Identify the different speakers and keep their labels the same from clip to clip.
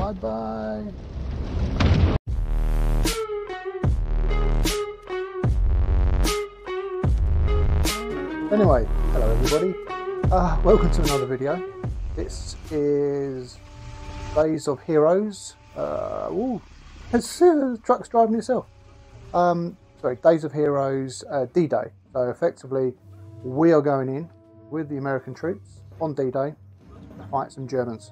Speaker 1: Bye bye. Anyway, hello everybody. Welcome to another video. This is Days of Heroes. Truck's driving itself. Sorry, Days of Heroes D-Day. So effectively, we are going in with the American troops on D-Day to fight some Germans.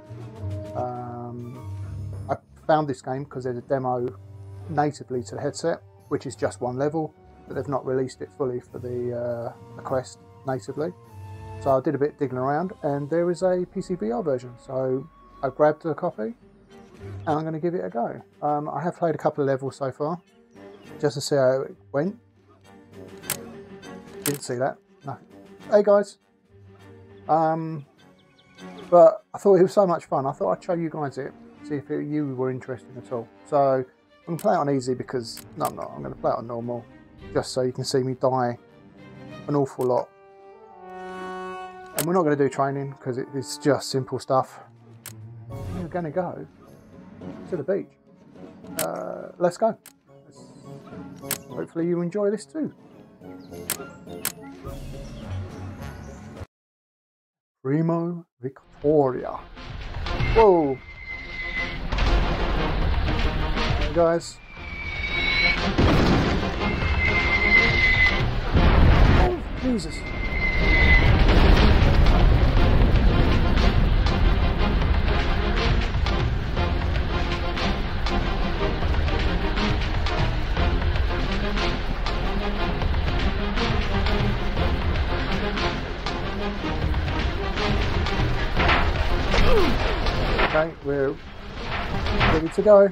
Speaker 1: I found this game because there's a demo natively to the headset, which is just one level, but they've not released it fully for the Quest natively. So I did a bit digging around, and there is a PCVR version. So I grabbed a copy, and I'm going to give it a go. I have played a couple of levels so far, just to see how it went. Didn't see that. No. Hey guys. But I thought it was so much fun. I thought I'd show you guys it, see if you were interested at all. So I'm going to play it on easy because no, I'm not. I'm going to play it on normal, just so you can see me die an awful lot. And we're not going to do training because it's just simple stuff. We're going to go to the beach. Let's go. Hopefully you enjoy this too. Primo Victoria. Whoa. Hey guys. Oh, Jesus. Okay, we're ready to go.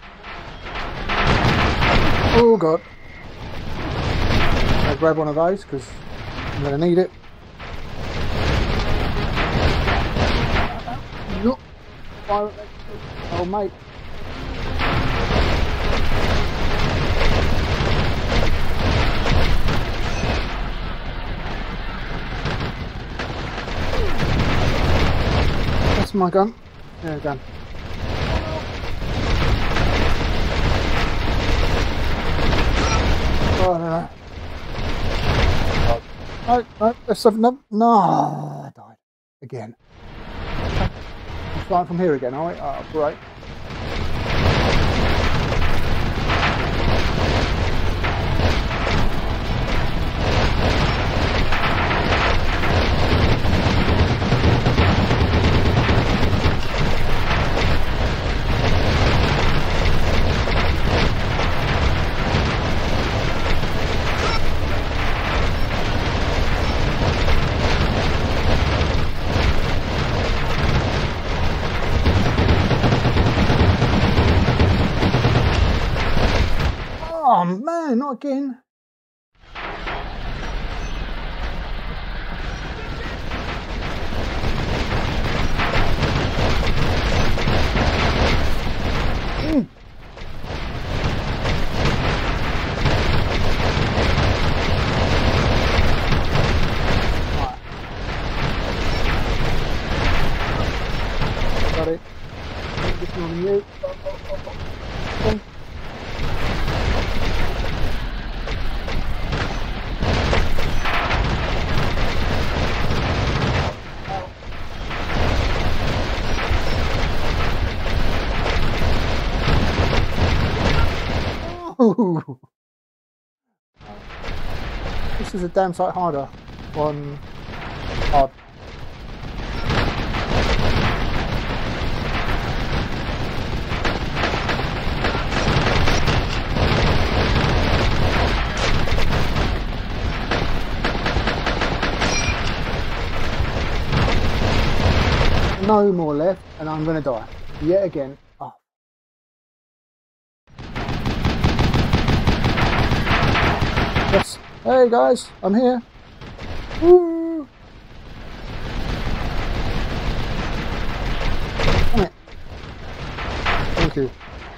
Speaker 1: Oh god. I'll grab one of those because I'm going to need it. Oh mate. That's my gun. There we go. Oh no. No, there's no, I died again. Okay. We're flying from here again, are we? Oh, great. Oh man, not again. Got it. This one on you. Ooh. This is a damn sight harder on hard. No more left and I'm going to die yet again. Oh. Yes. Hey guys, I'm here. Woo. Come here. Thank you.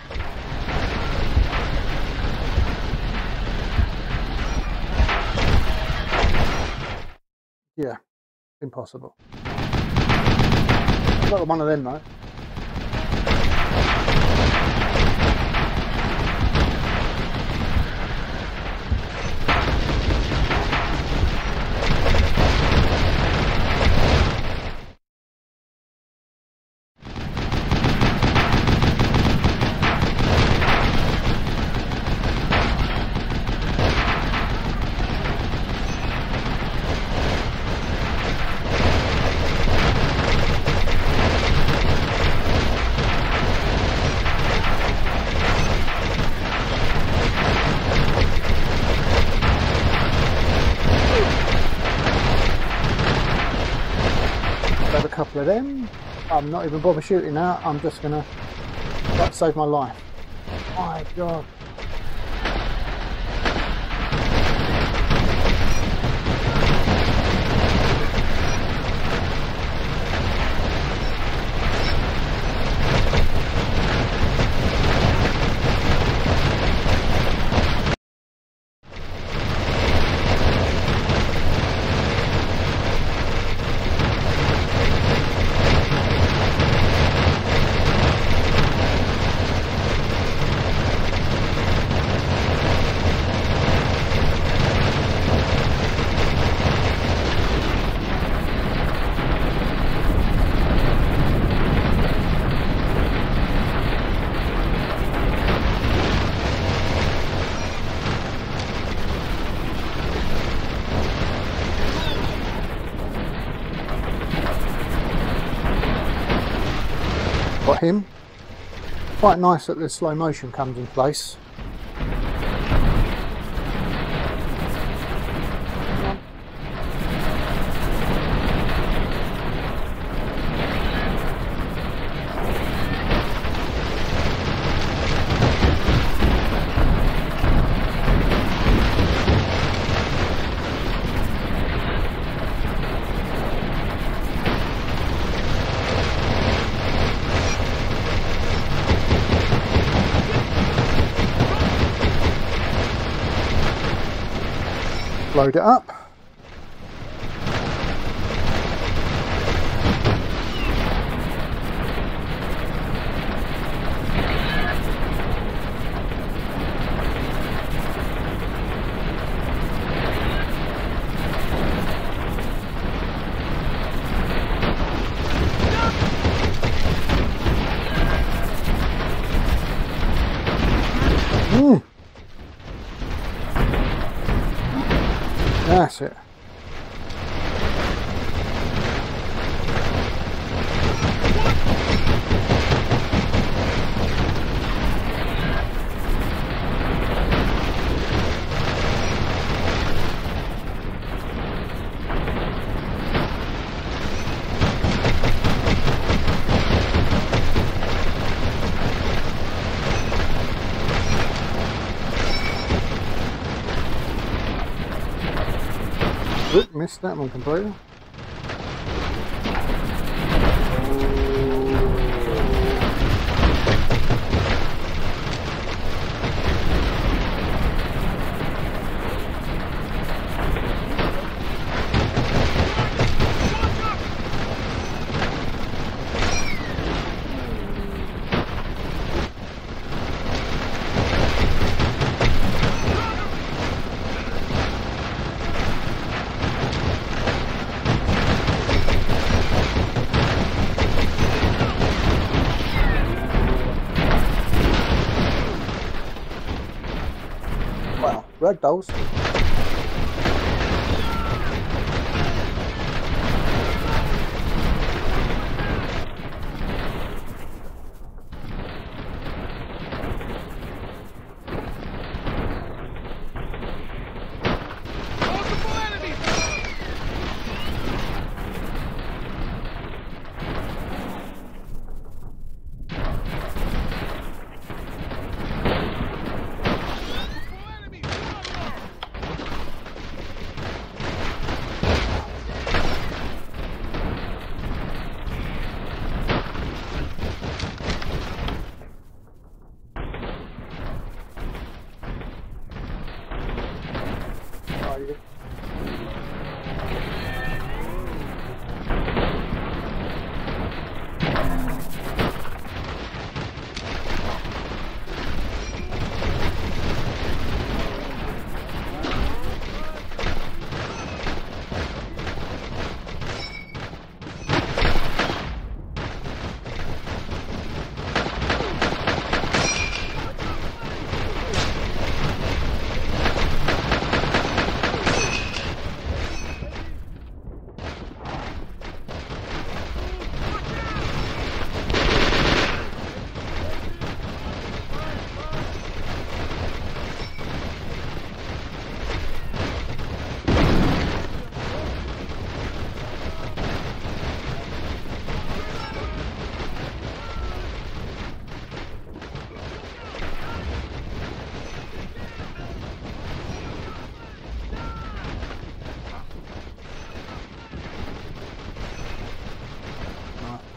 Speaker 1: Yeah, impossible. I've got one of them though. grab a couple of them. I'm not even bother shooting now. I'm just gonna try to save my life. My God. Got him. Quite nice that the slow motion comes in place. Load it up. That's it. Oop, missed that one completely. Ragdolls.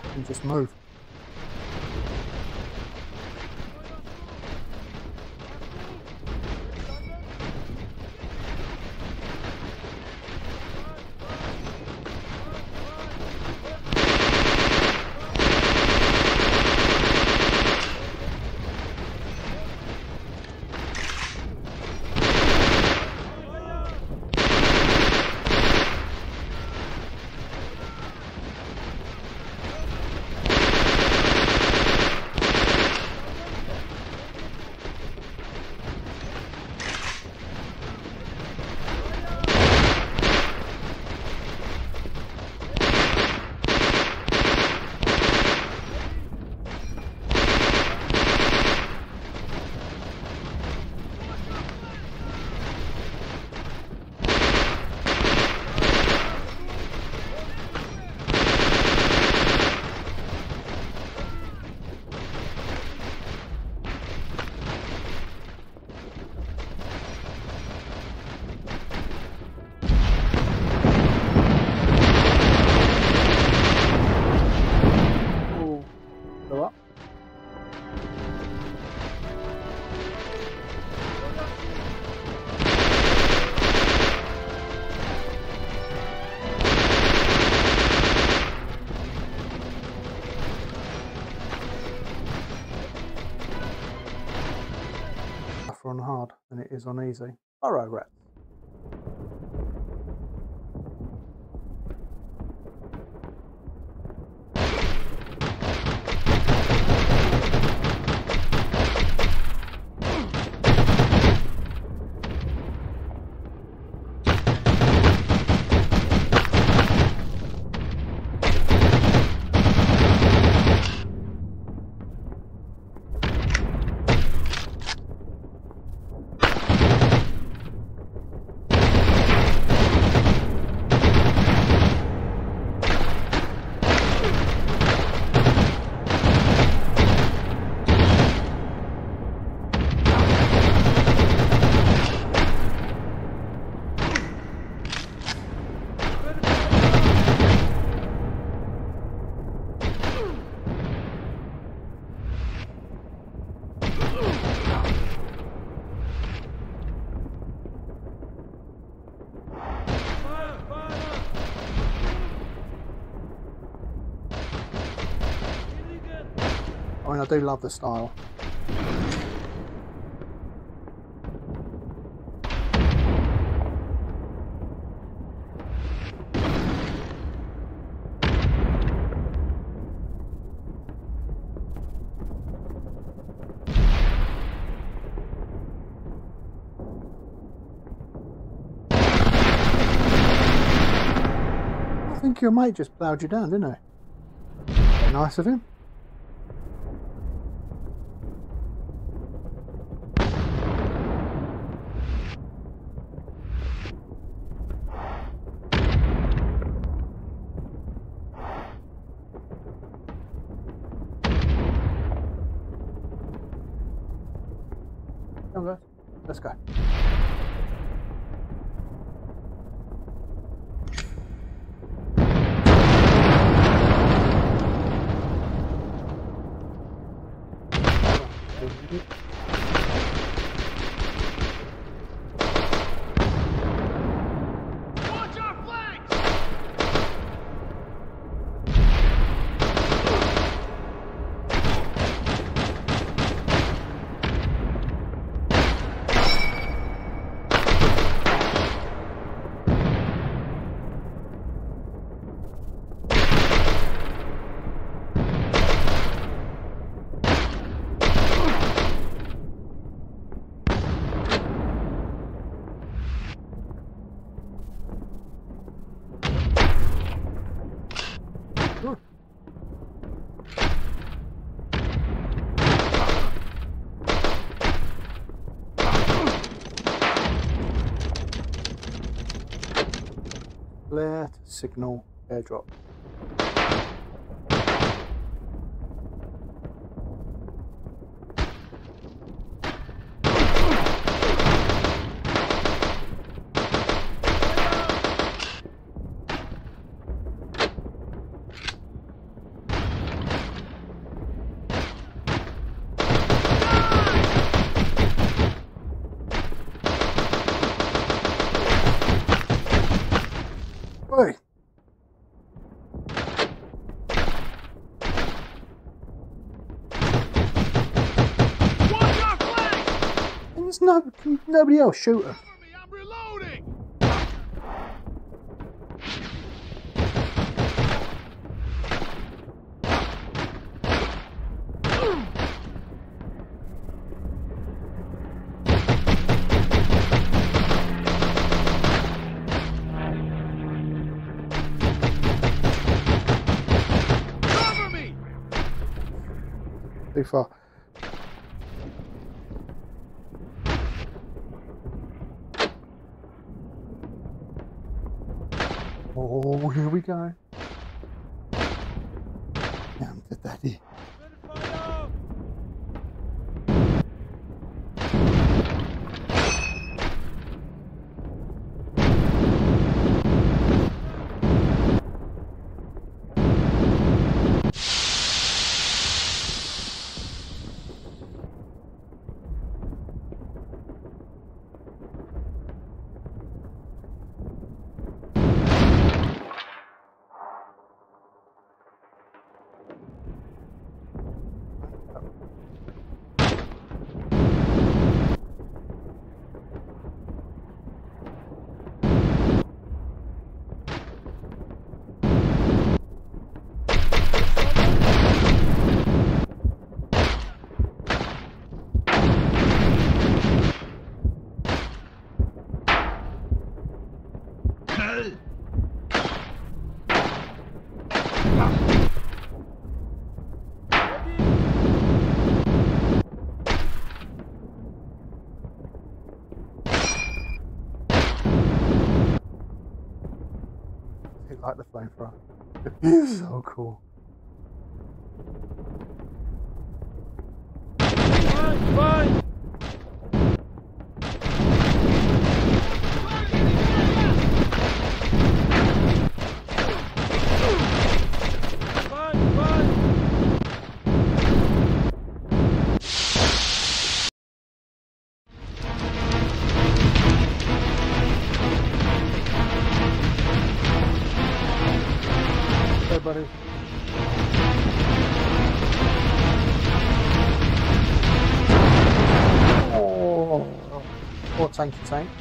Speaker 1: and just move. On hard than it is on easy. Alright, rats. I mean, I do love the style. I think your mate just ploughed you down, didn't he? Very nice of him. Come on, guys. Let's go. Flare to signal airdrop. Oi!
Speaker 2: Watch our flank!
Speaker 1: And there's nobody else shoot her.
Speaker 2: Cover me, I'm reloading! Cover me!
Speaker 1: Too far. Oh, here we go. Down to daddy. I like the flamethrower. It's so cool.
Speaker 2: Fine!
Speaker 1: Hey, buddy. Oh, poor tanky tank.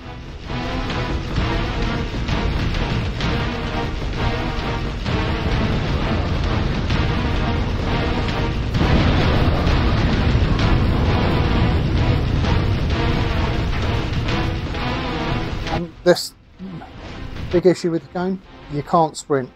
Speaker 1: And this big issue with the game, you can't sprint.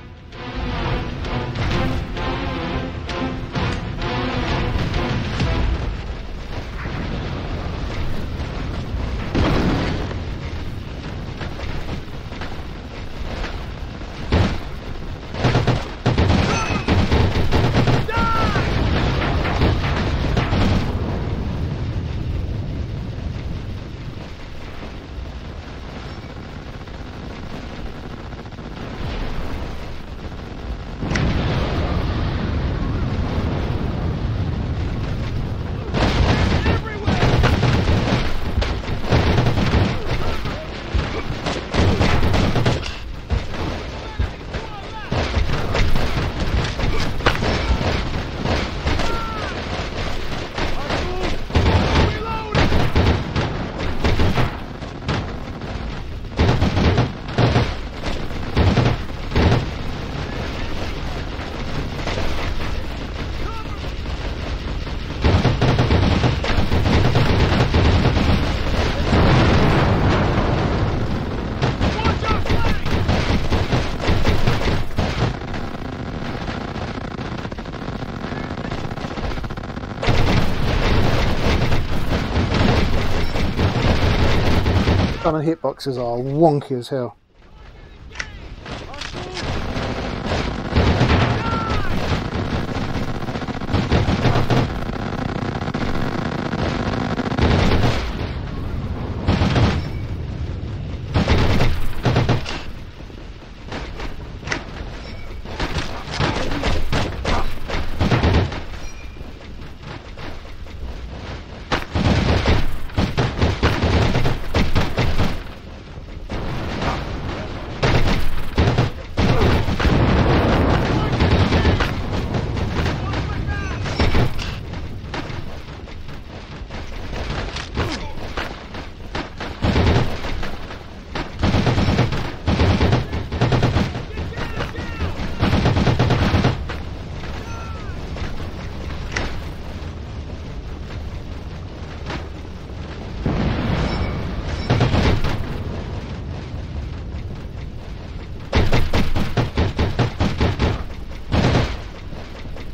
Speaker 1: Some of the hitboxes are wonky as hell.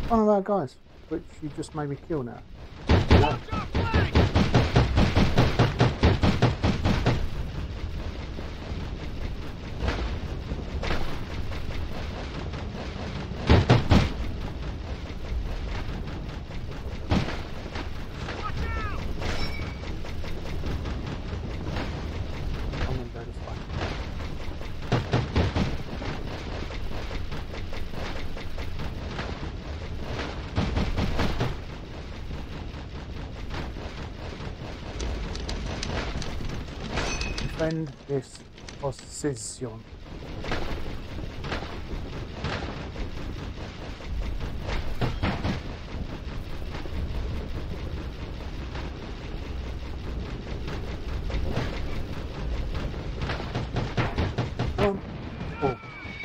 Speaker 1: one of our guys, which you just made me kill now.
Speaker 2: Watch our flank!
Speaker 1: I'm gonna go this way. Defend this position. Come on. Oh.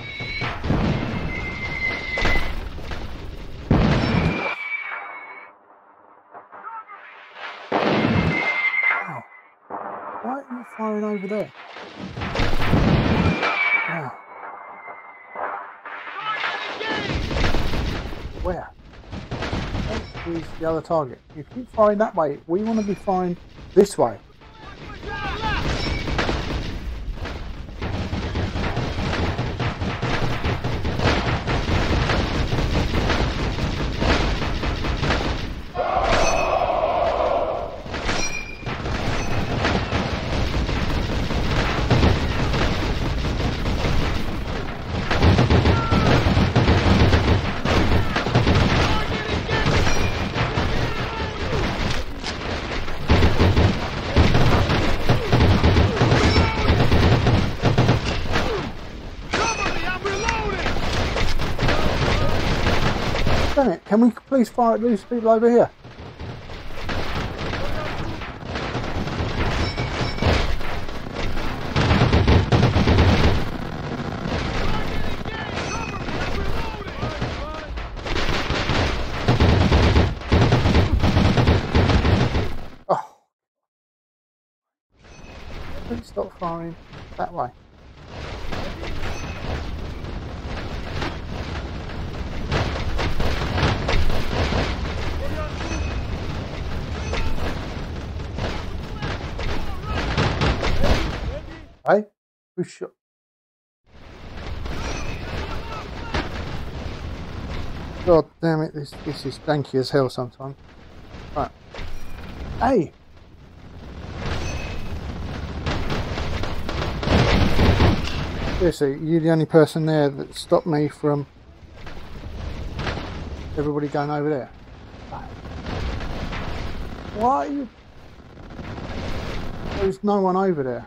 Speaker 1: Wow. Why are you firing over there? Wow. Where? That is the other target. You keep firing that way. We want to be firing this way. Damn it, can we please fire at these people over here? Oh. Please stop firing that way. Hey, who shot? God damn it, this is janky as hell sometimes. Right. Hey! Seriously, you're the only person there that stopped me from everybody going over there. Why are you... There's no one over there.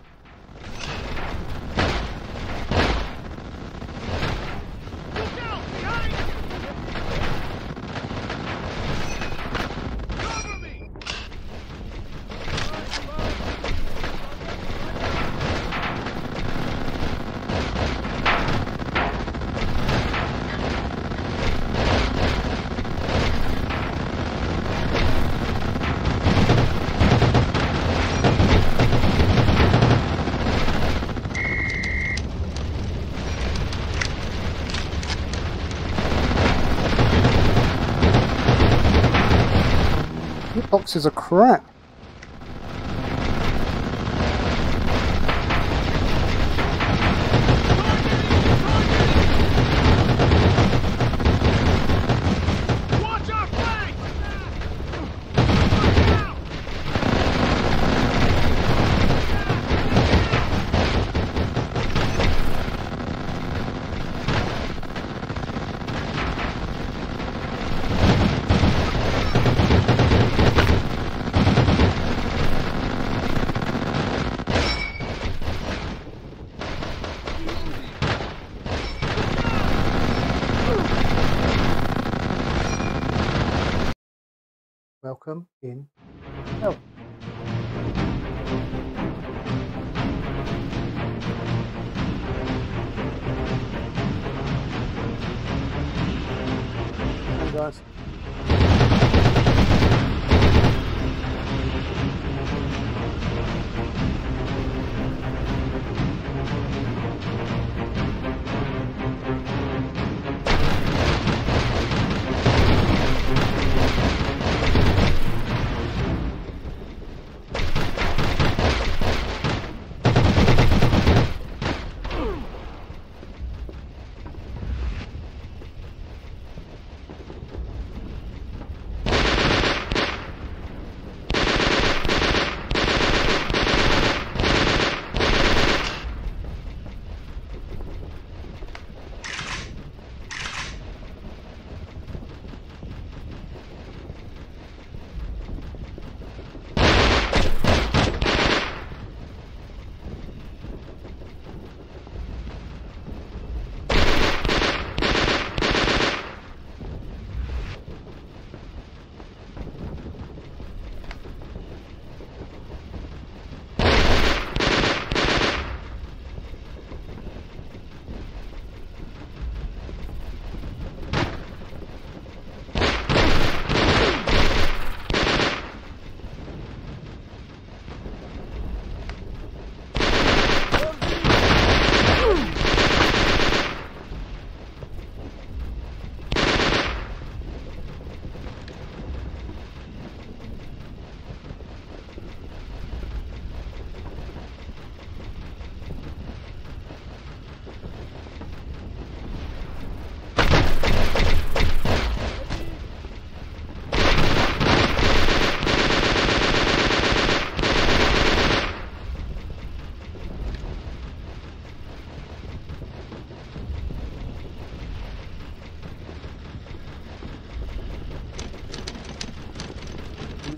Speaker 1: Boxes are crap.
Speaker 2: Watch our flank!
Speaker 1: Welcome in hell. Hey guys.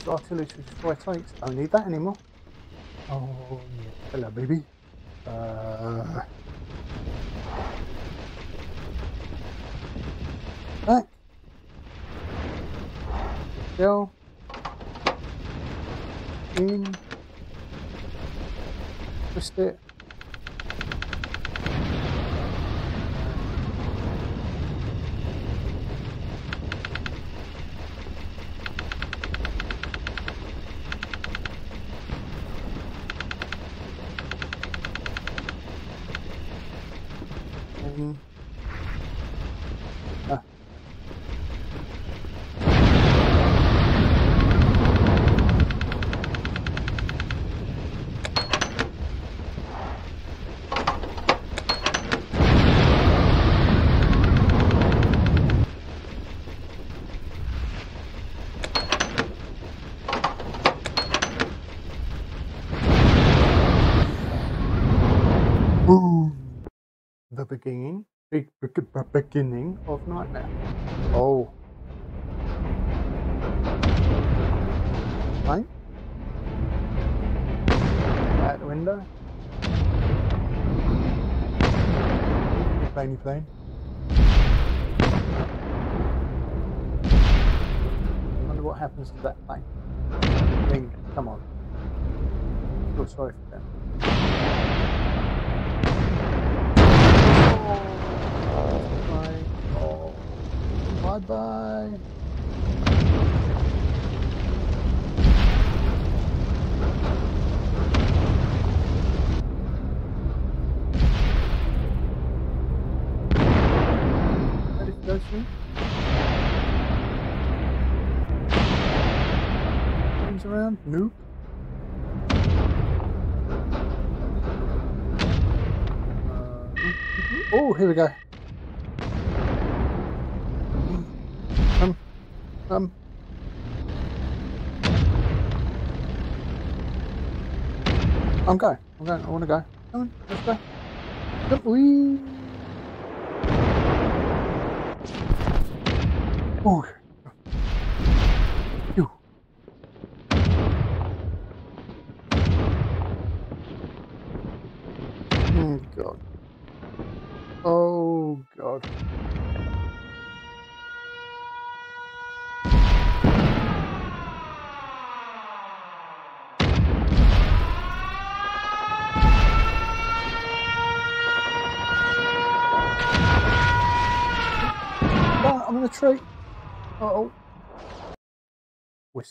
Speaker 1: artillery to destroy tanks. Don't need that anymore. Oh, yeah. Hello, baby. Back. Shell. In. Twist it. The beginning of nightmare. Oh. Right? Out the window. Plane. I wonder what happens to that plane. Wing, come on. Feel sorry for them. Bye-bye. Ready to go soon? Things around? Nope. Oh, here we go. I'm going. I want to go. Come on, let's go. Come, wee. Oh. Phew. Oh God. Oh God. I'm in a tree. Uh-oh. Whisper.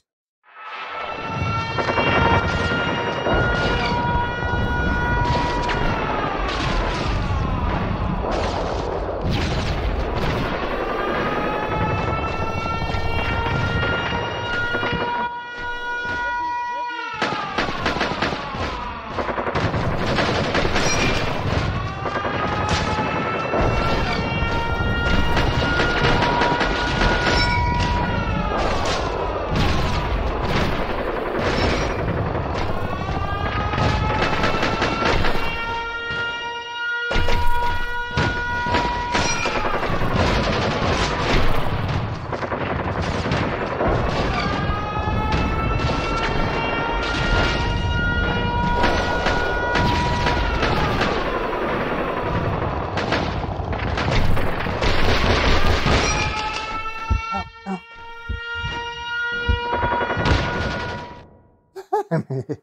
Speaker 1: It.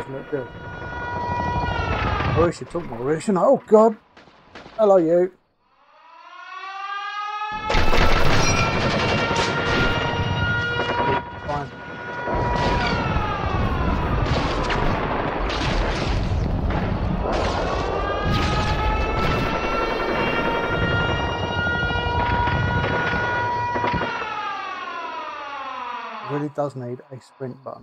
Speaker 1: doesn't look good. I wish you took more risk. Oh God! Hello, you. Fine. It really does need a sprint button.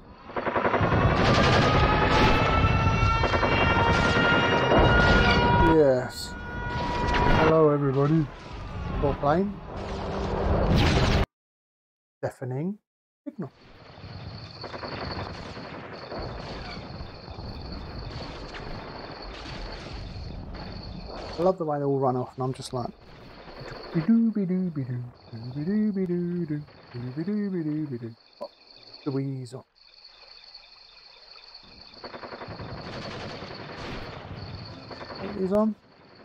Speaker 1: Yes. Hello, everybody. Full plane. Deafening signal. I love the way they all run off, and I'm just like, the weasel. What is on?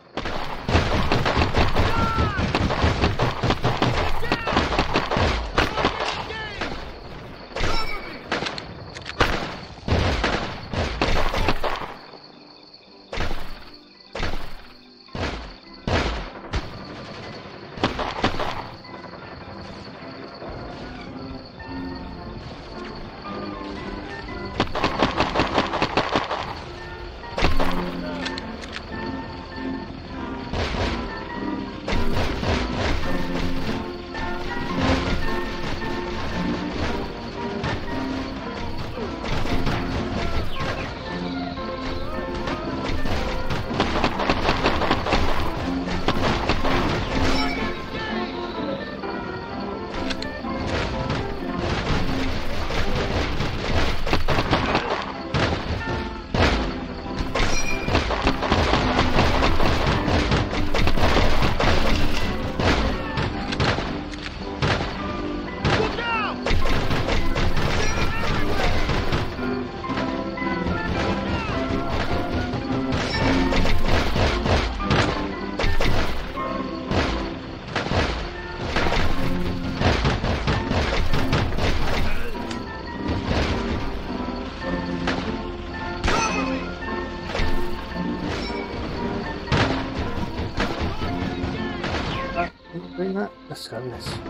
Speaker 1: Doing that? Let's go with this.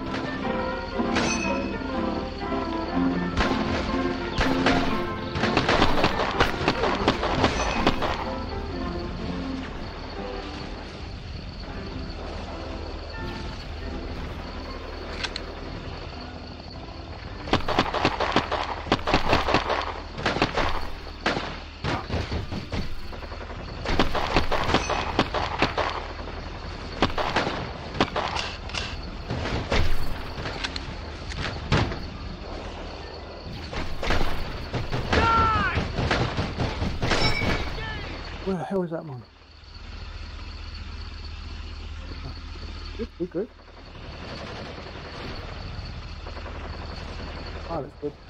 Speaker 1: Where the hell is that one? Good, good. Oh, that's good.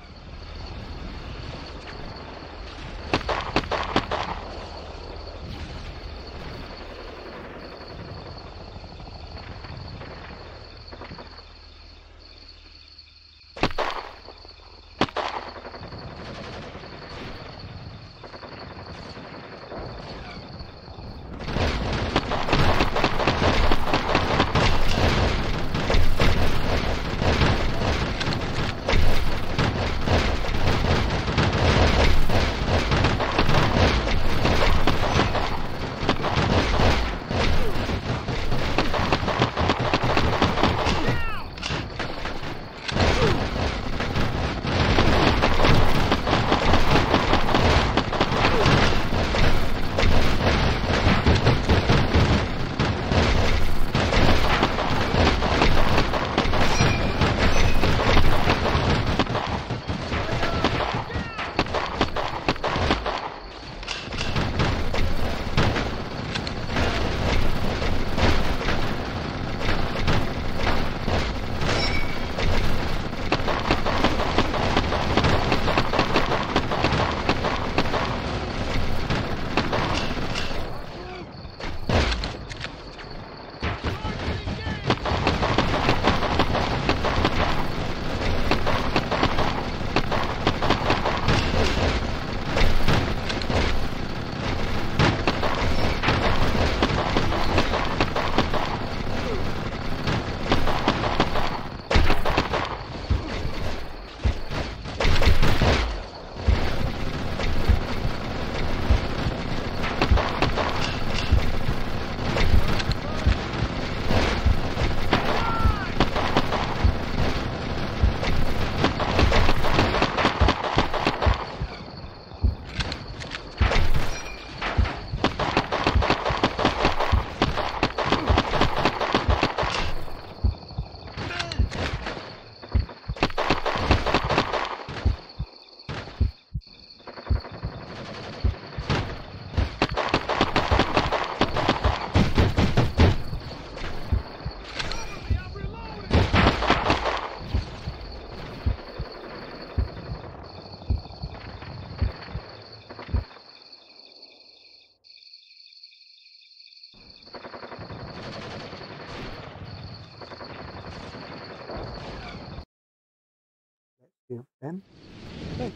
Speaker 1: you then. Okay.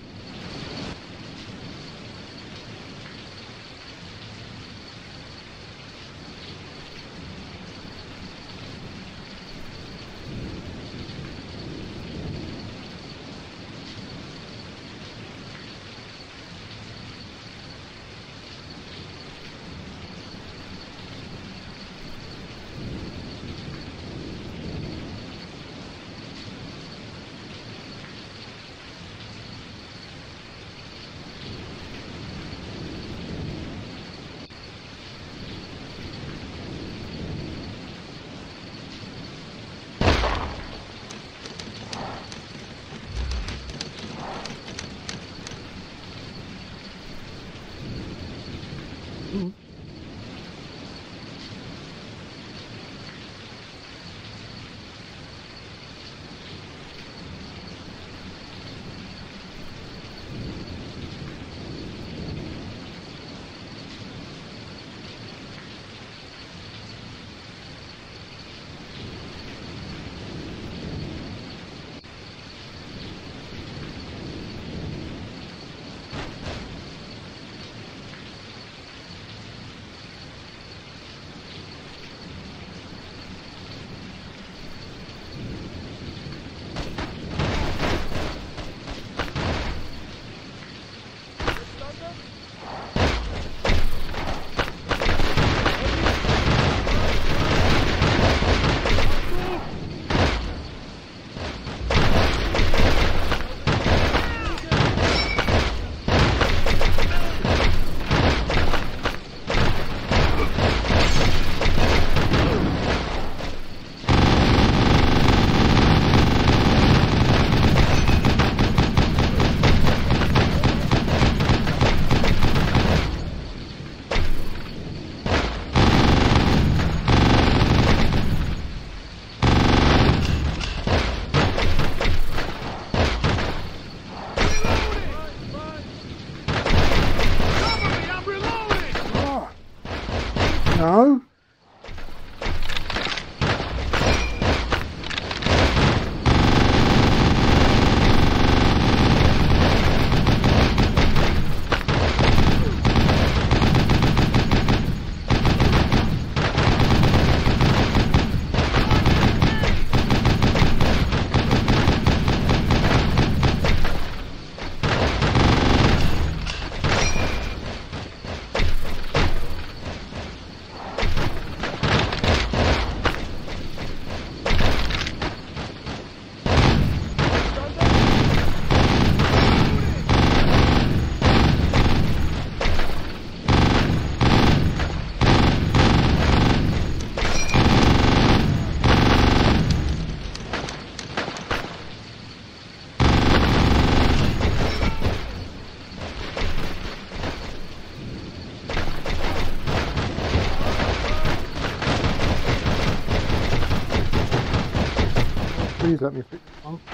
Speaker 1: No. Please let me fix the one.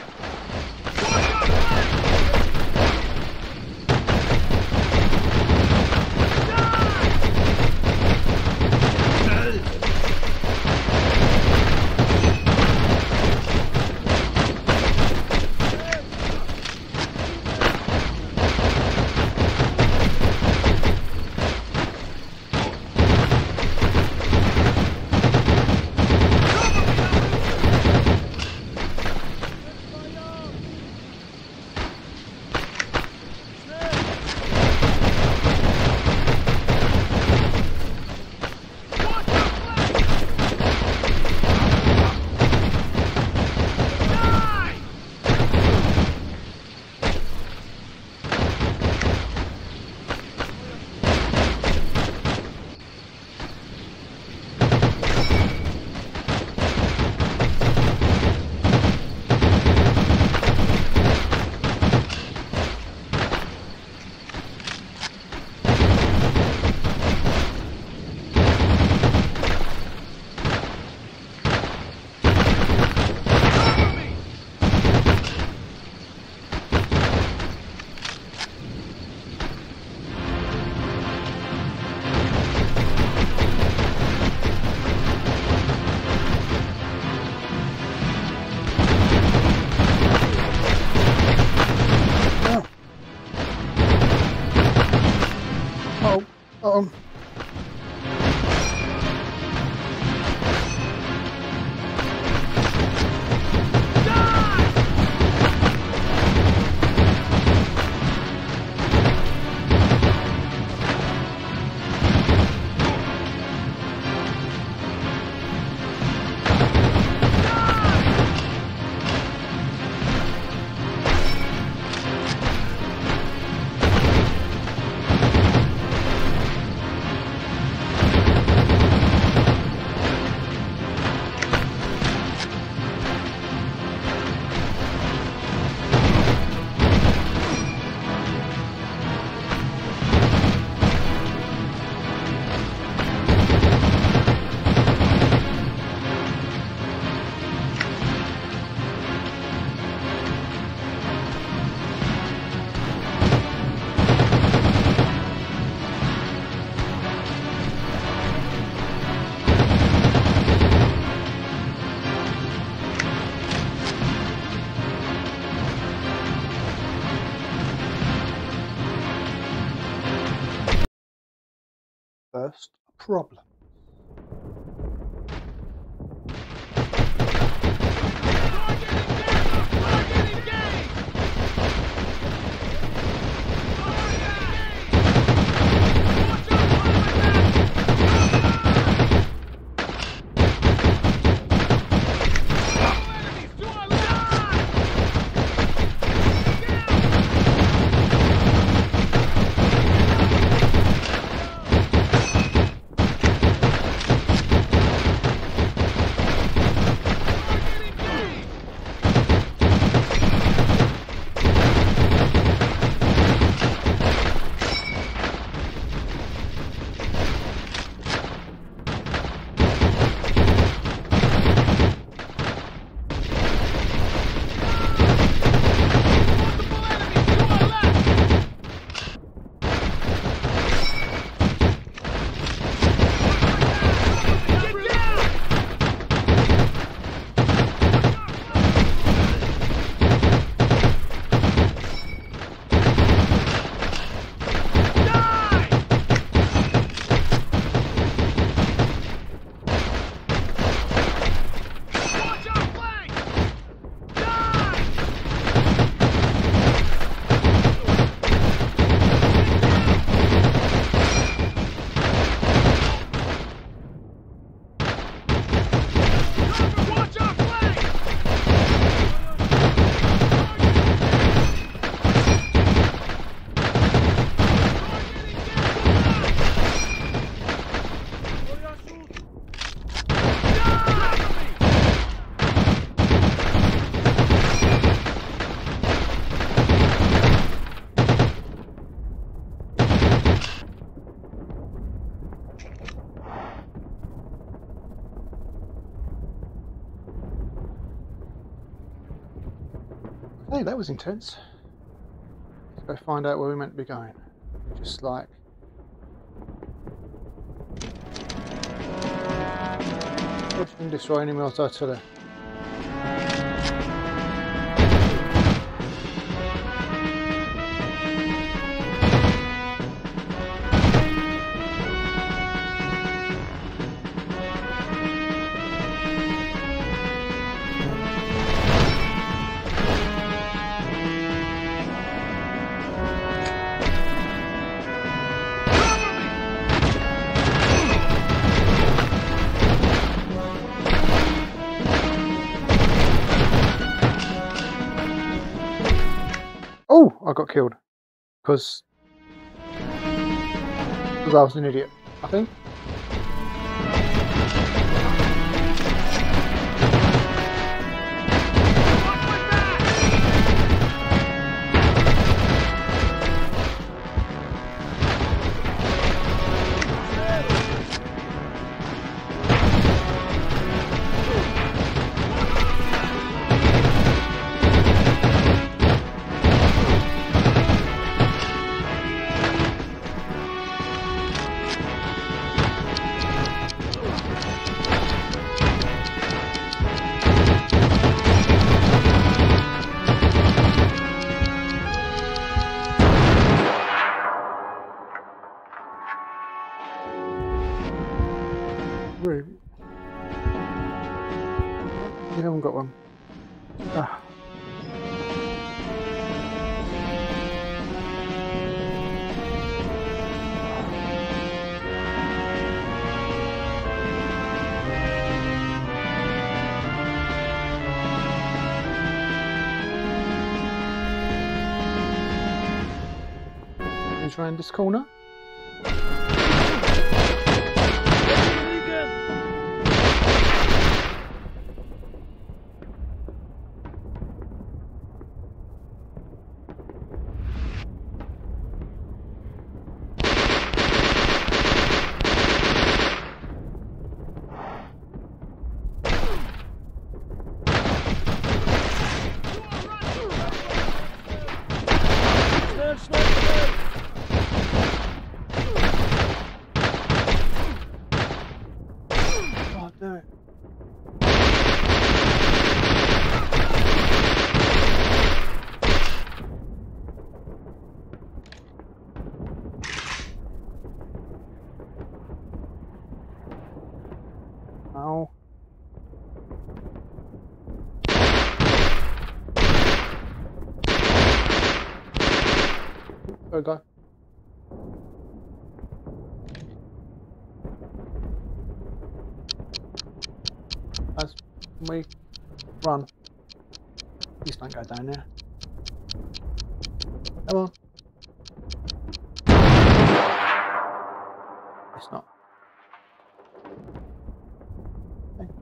Speaker 1: first problem. Hey, that was intense. Let's go find out where we're meant to be going. Just like... What do you can destroy any more artillery? Oh, I got killed because I was an idiot, I think. You haven't got one. Ah. He's round this corner. There we go. As we run. Please don't go down there. Come on. It's not. Okay.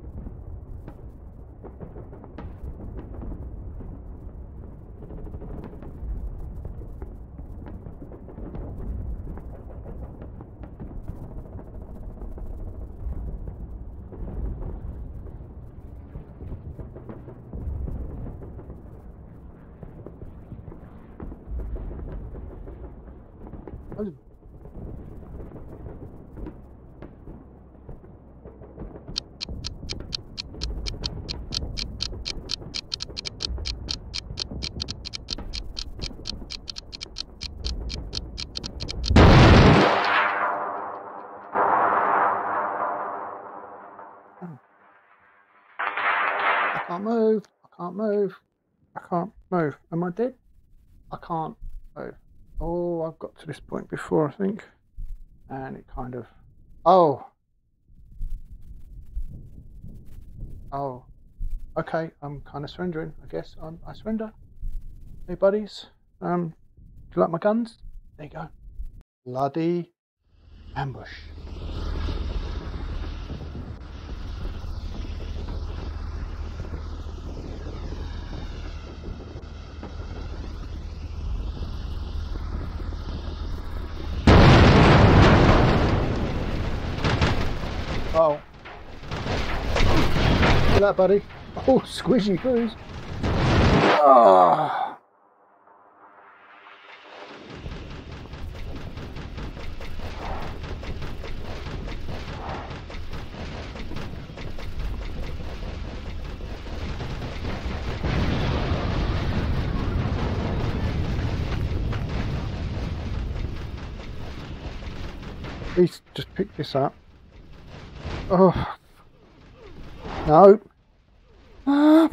Speaker 1: Oh. I can't move. I can't move. I can't move. Am I dead? I can't move. Oh, I've got to this point before, I think. And it kind of... Oh. Oh. Okay, I'm kind of surrendering, I guess. I surrender. Hey, buddies. Do you like my guns? There you go. Bloody ambush. Oh. Look at that, buddy. Oh, squishy cruise. Oh. Please just pick this up. Oh. No. Ah,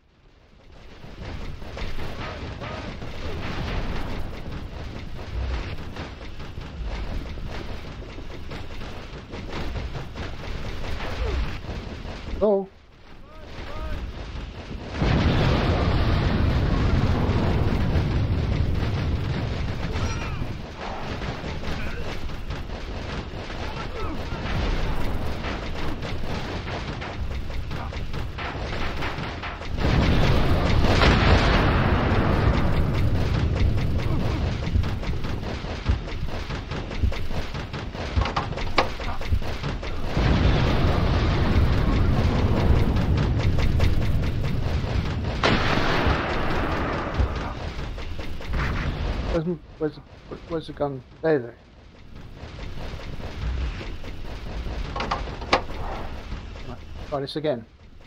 Speaker 1: oh. Where's the gun? There. Right, try this again.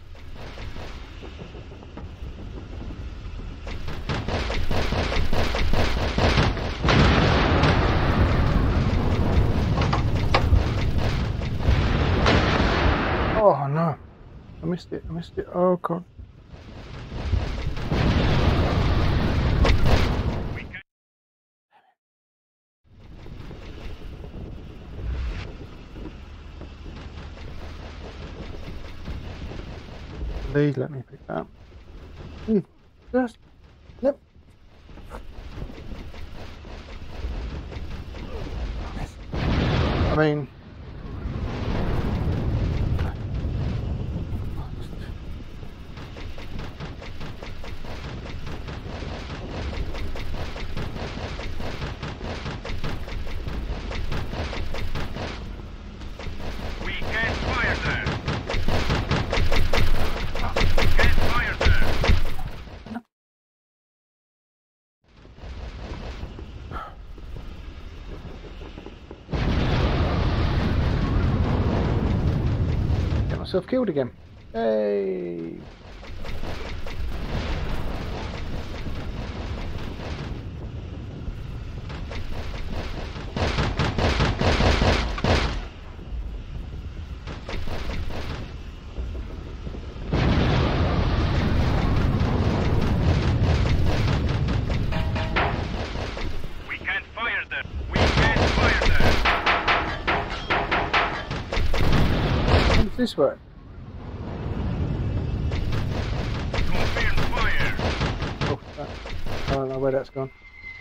Speaker 1: Oh no, I missed it. Oh god. Please let me pick that up. Please, just let. I mean,
Speaker 2: We can't fire there. Can't fire there.
Speaker 1: get myself killed again. Yay!
Speaker 2: We can't
Speaker 1: this work?
Speaker 2: Confirm fire.
Speaker 1: Oh, I don't know where that's gone.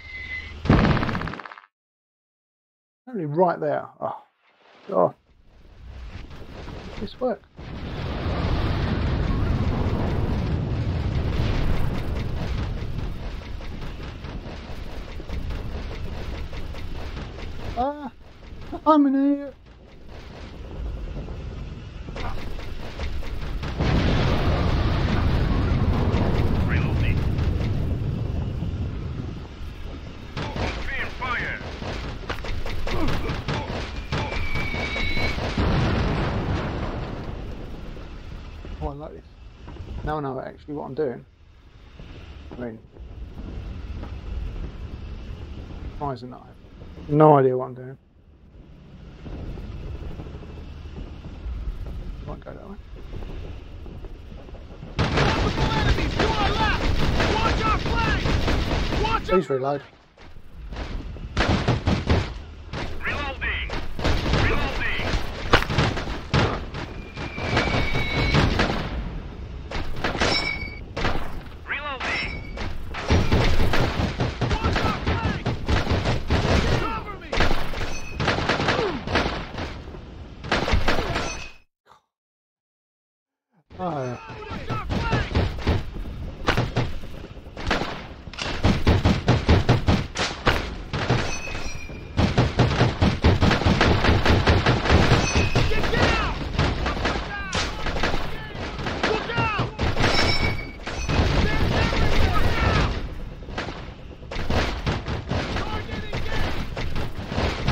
Speaker 1: Only right there. Oh, God. This work. Ah, I'm an idiot.
Speaker 2: Reloading. Confirm fire.
Speaker 1: Oh, I like this. Now I know actually what I'm doing. I mean, Ryzen, I have no idea what I'm doing. Might go that way.
Speaker 2: Enemies to our left! Watch our flank! Watch
Speaker 1: Please reload.
Speaker 2: Reloading! Reloading! Reloading! Watch our flank! Cover me!
Speaker 1: Oh, yeah.
Speaker 2: Watch our flank! Get down! Look out! There's everyone now! Target engaged!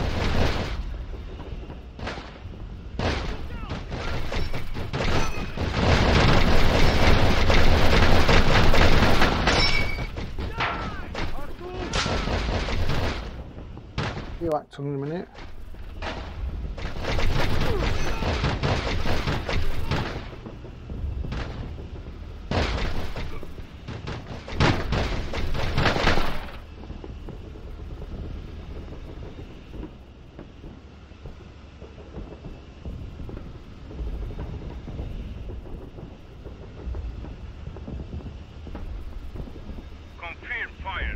Speaker 1: You act on in a minute.
Speaker 2: Confirm fire.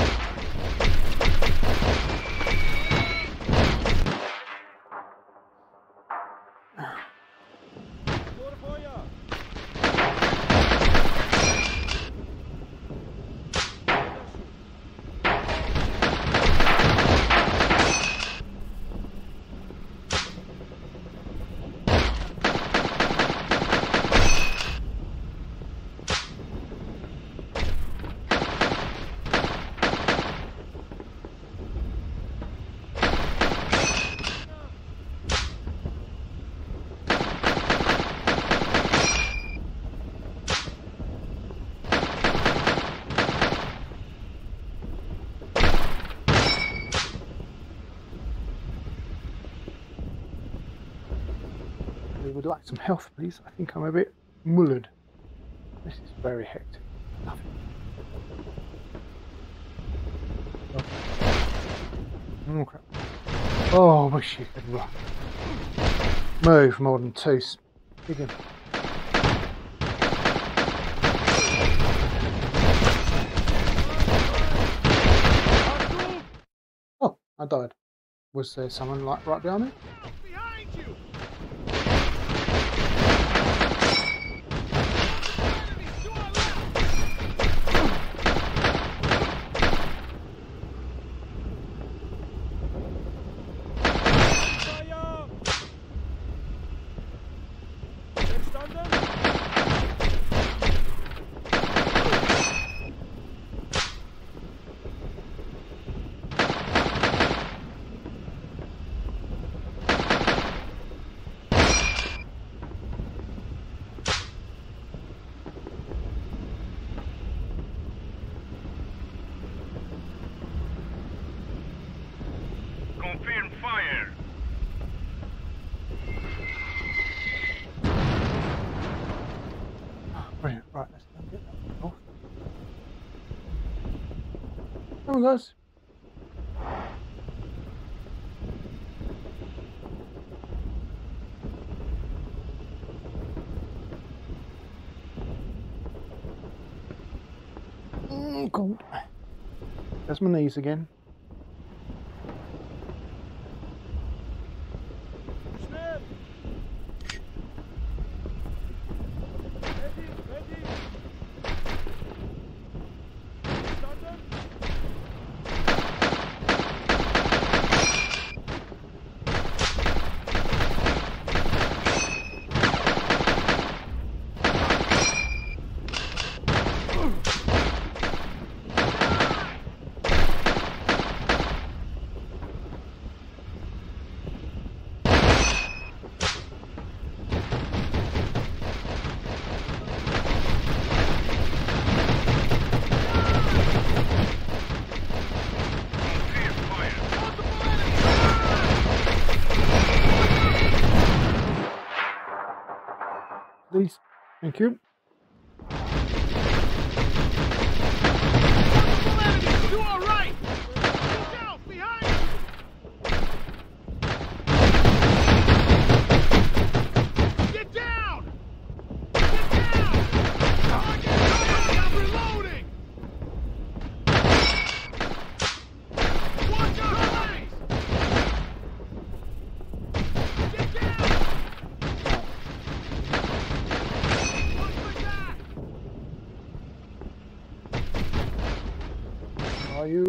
Speaker 1: We would like some health, please. I think I'm a bit mullered. This is very hectic. Nothing. Oh crap. Oh, I wish you could run. Move more than two. Dig him. Oh, I died. Was there someone like right behind me?
Speaker 2: Behind you! Enemies to our left! Fire! Verstanden? Confirm fire.
Speaker 1: Brilliant. Right, let's go and get that off. Come on, guys. God. There's my knees again.
Speaker 2: Schnell! Ready, ready! Verstanden?
Speaker 1: Please. Thank you.
Speaker 2: You all right? Look out! Behind you! Get down! Get down! I'm reloading! Watch your eyes! Get down! Watch the back!
Speaker 1: Are you?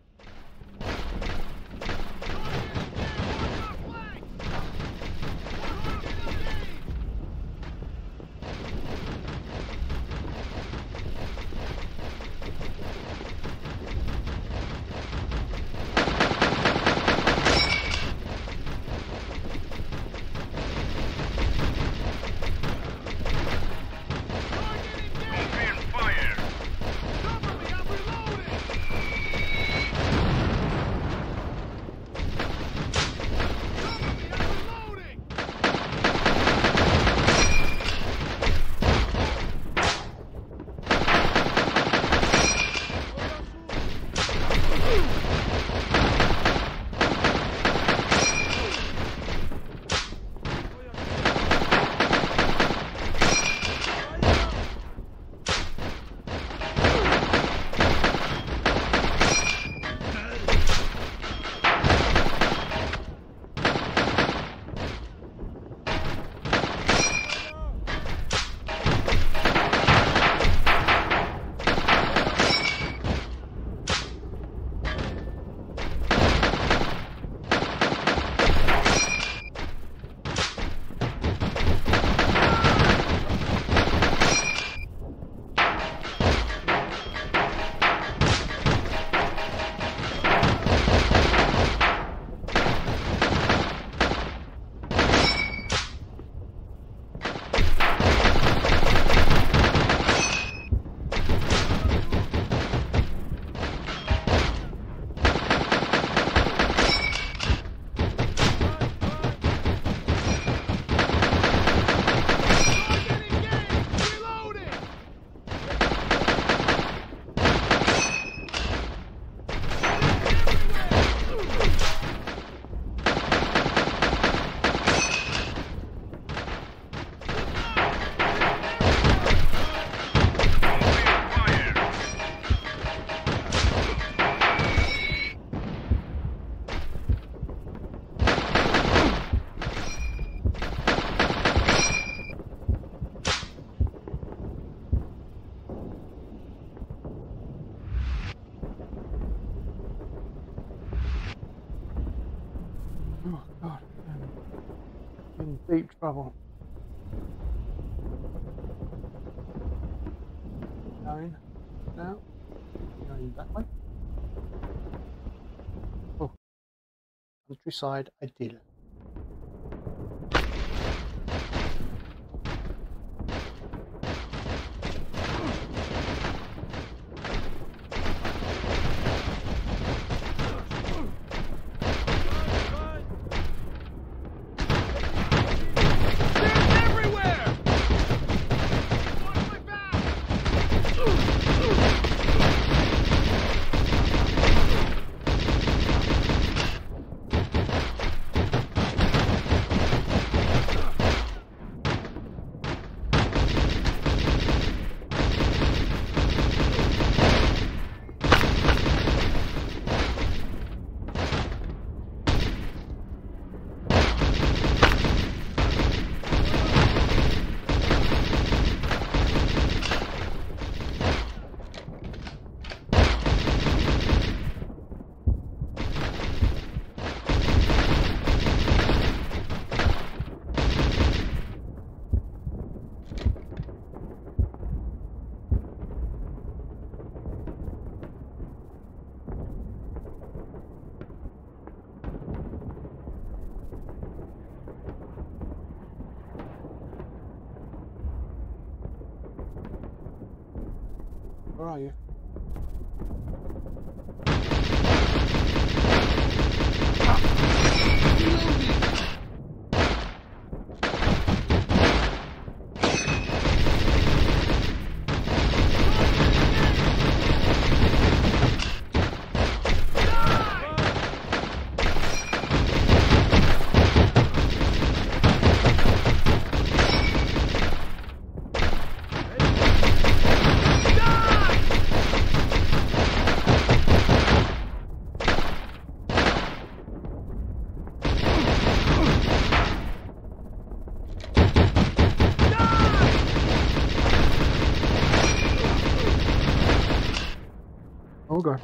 Speaker 1: Oh God, I'm in deep trouble. Going now, going that way. Oh, countryside idyll. Where are you? Okay.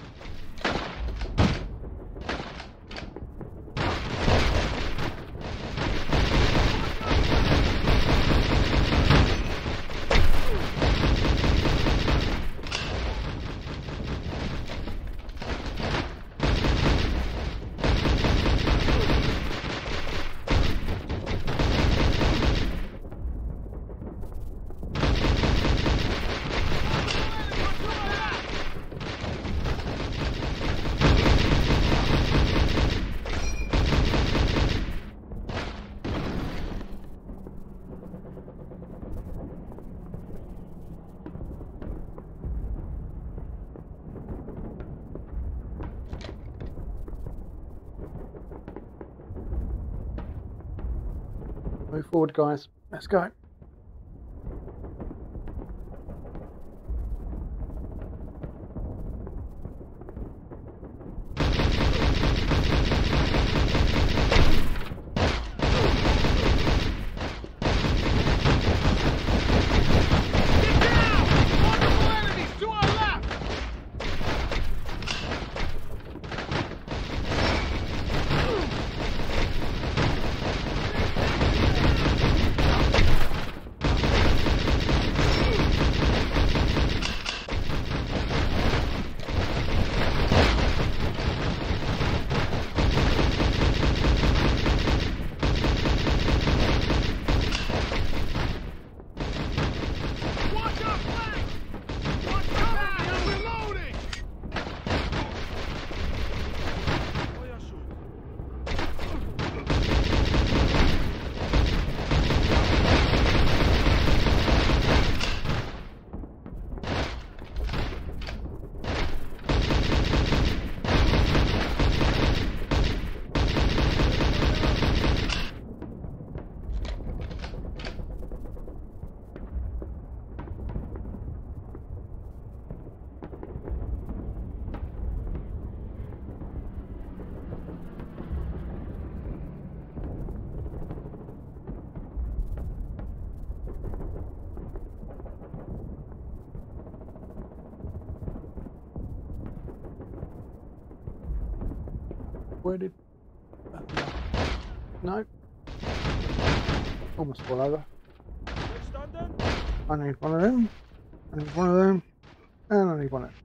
Speaker 1: Move forward, guys. Let's go. Where did... No. Almost fall over. I need one of them. I need one of them. And I need one of them.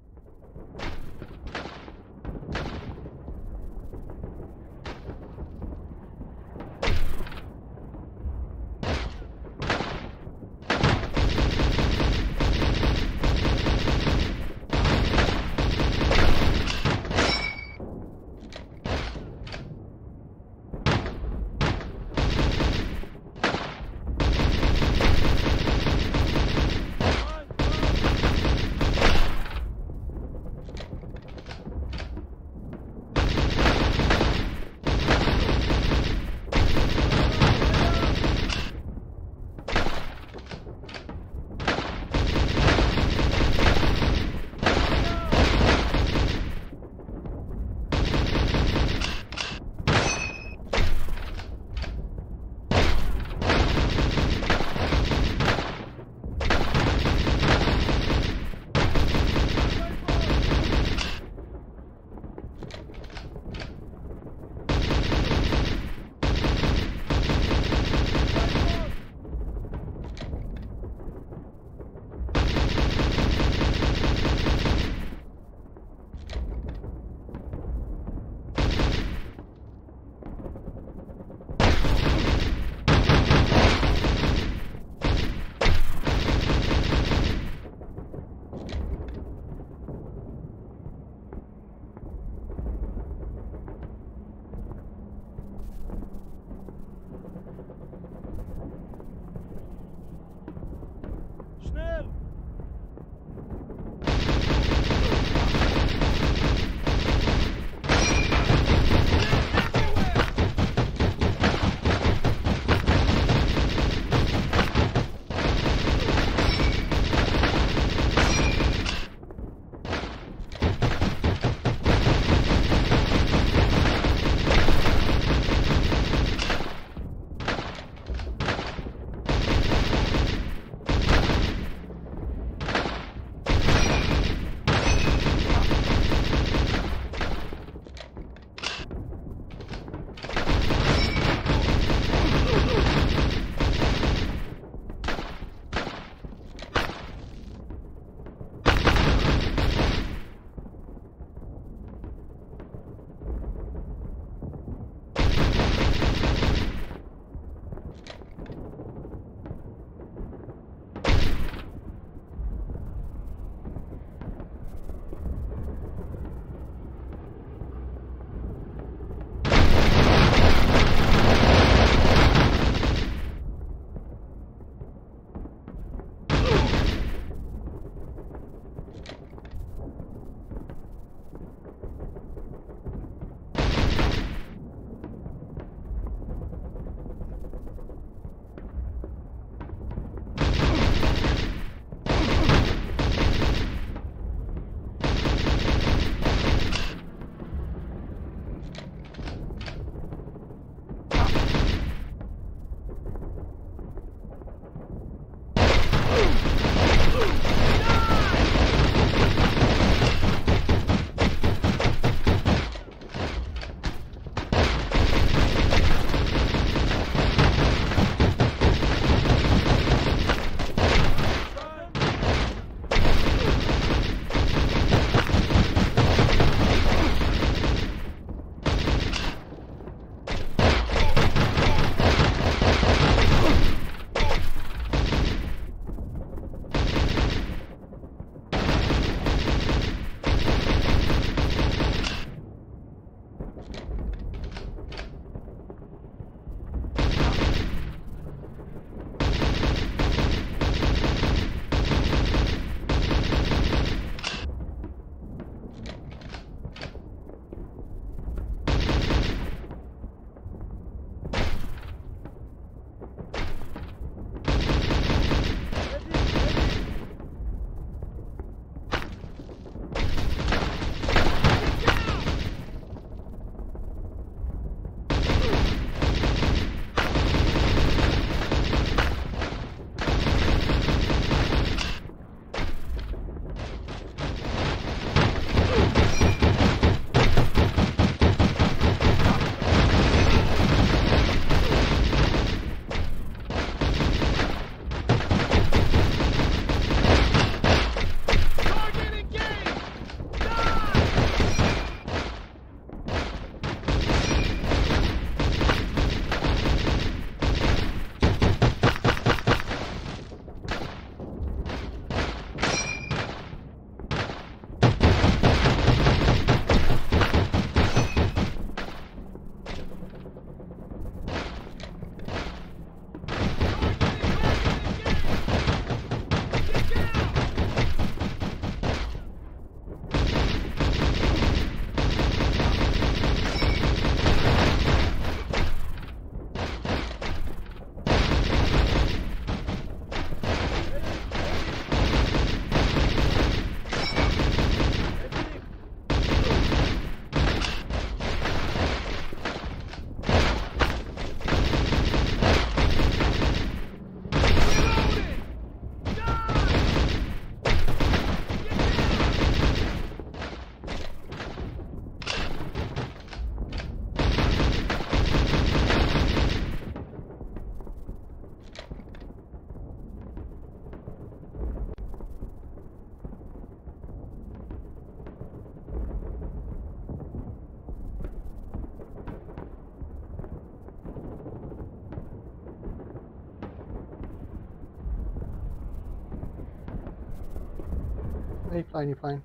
Speaker 1: you playing, you playing.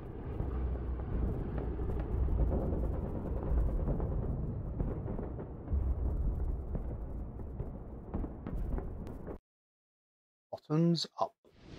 Speaker 1: Bottoms up.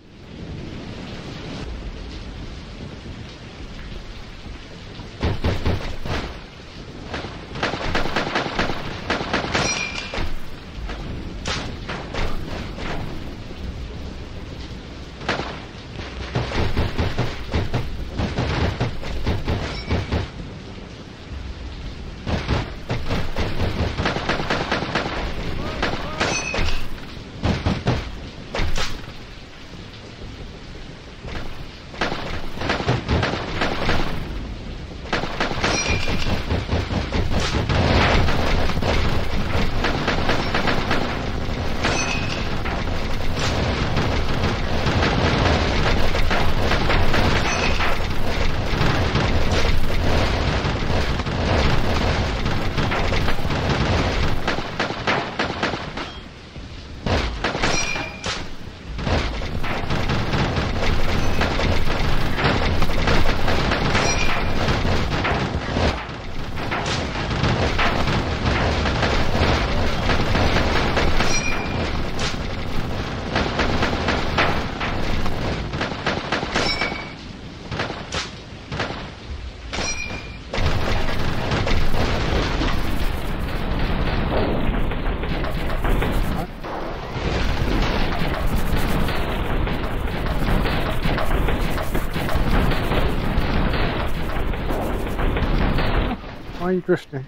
Speaker 1: Why are you drifting?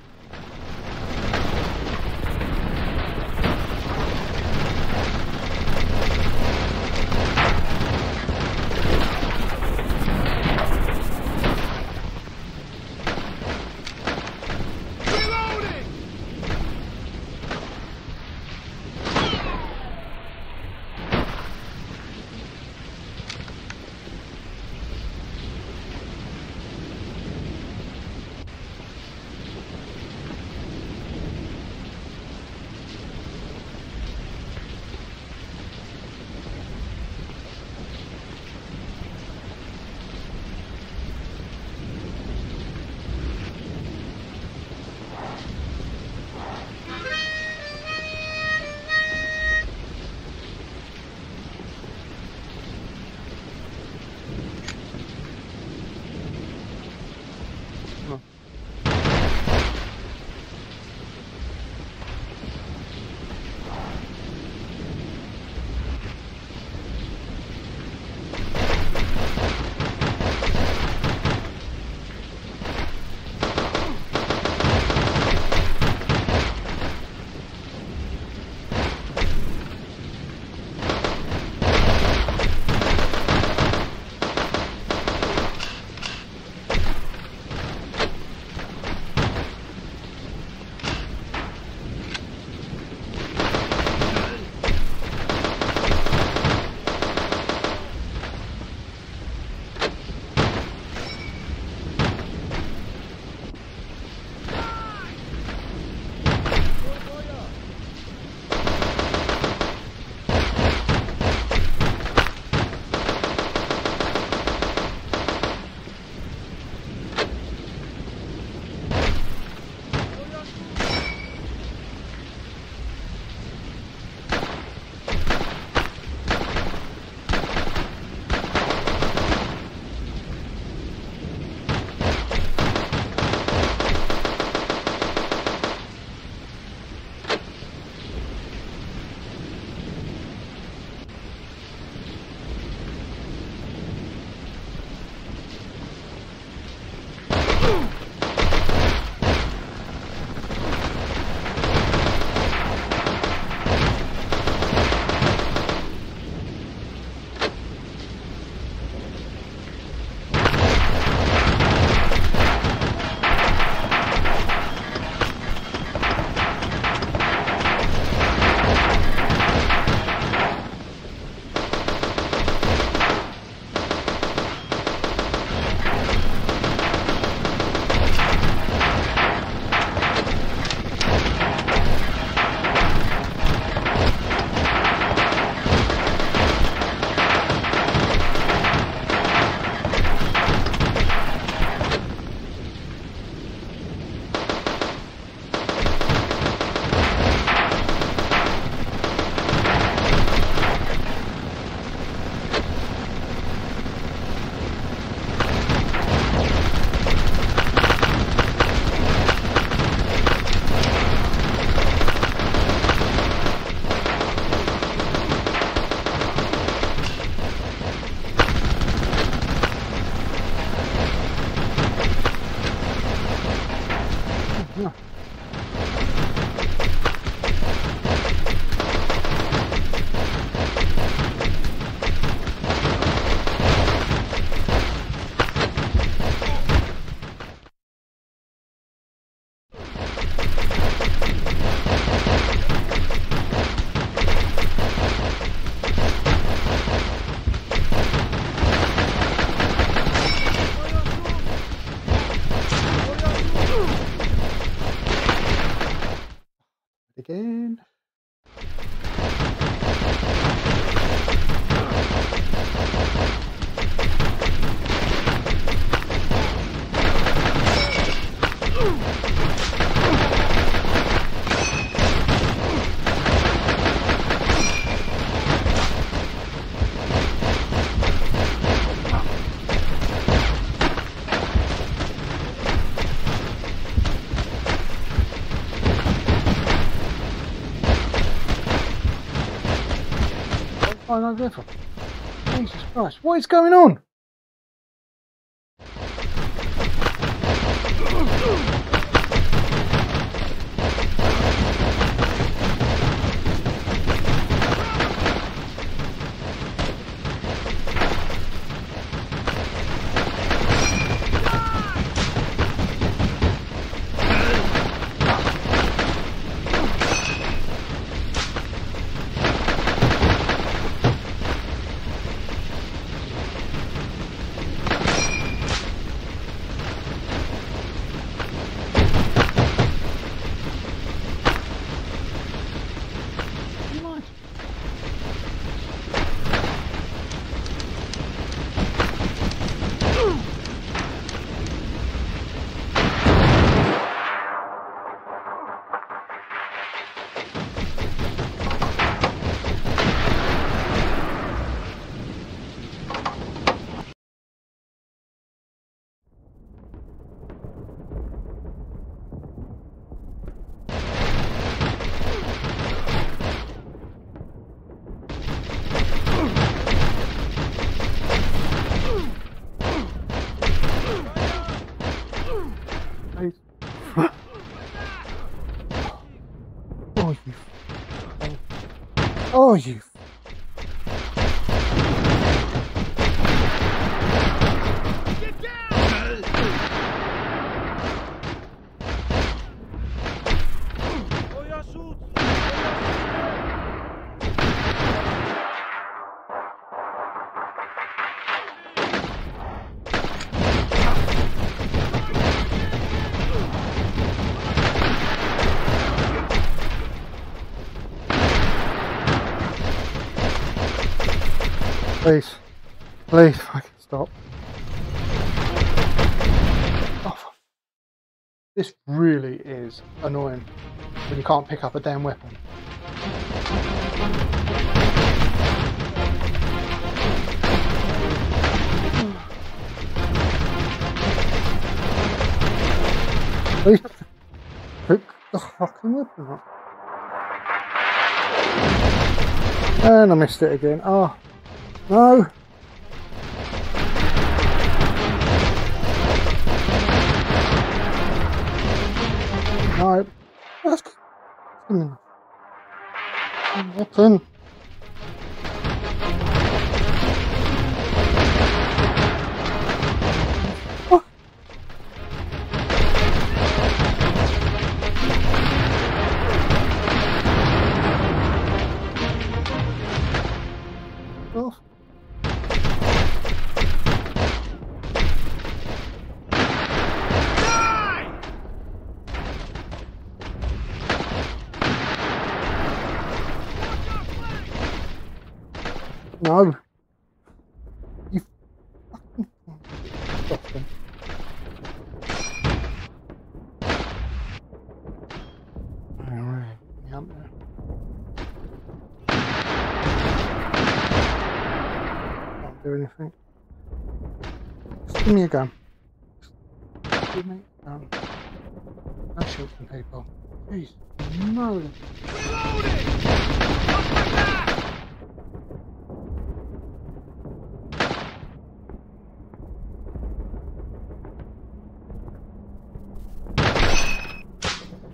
Speaker 1: Yeah. Again. Jesus Christ, what is going on? Oh, you.
Speaker 2: Get down!
Speaker 1: Please. Please, fucking stop. Oh, this really is annoying when you can't pick up a damn weapon. Please pick the fucking weapon up. And I missed it again. Oh, no. No. That's weapon. Oh. Oh. No. You fucking stop them. Alright, yep. Can't do anything. Just give me a gun. Just give me a gun. No shooting people. Jeez. No.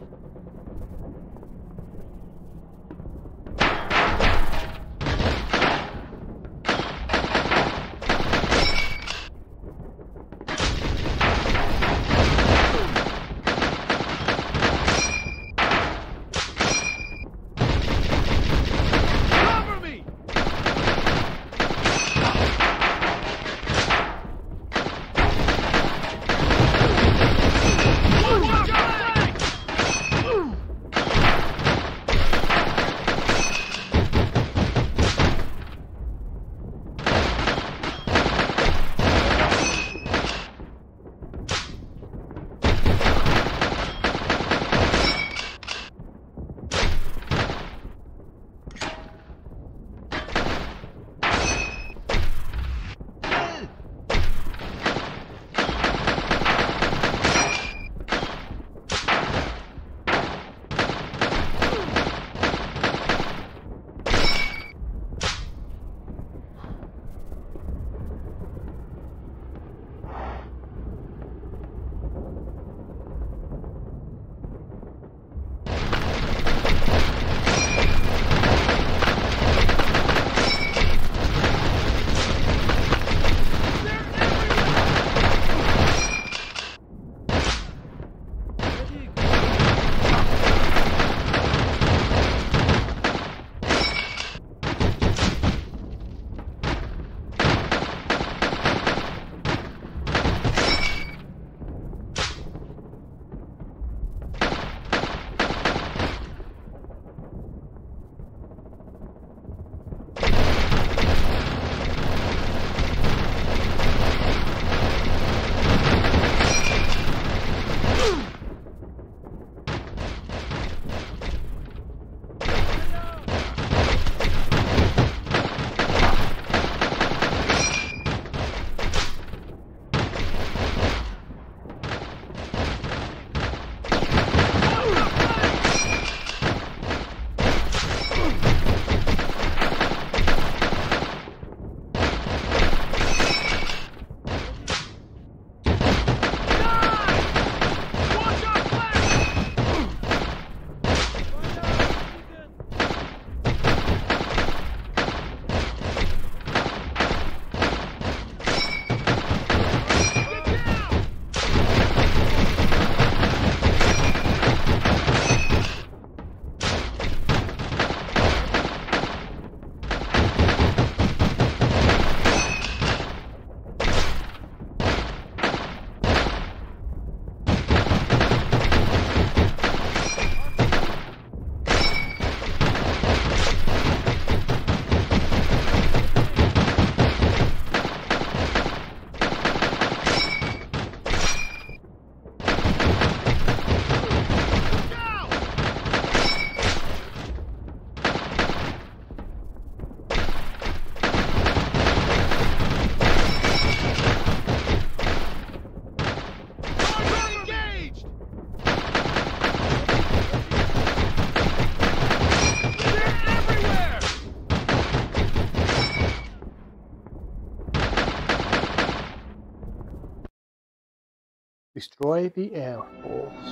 Speaker 1: Destroy the Air Force.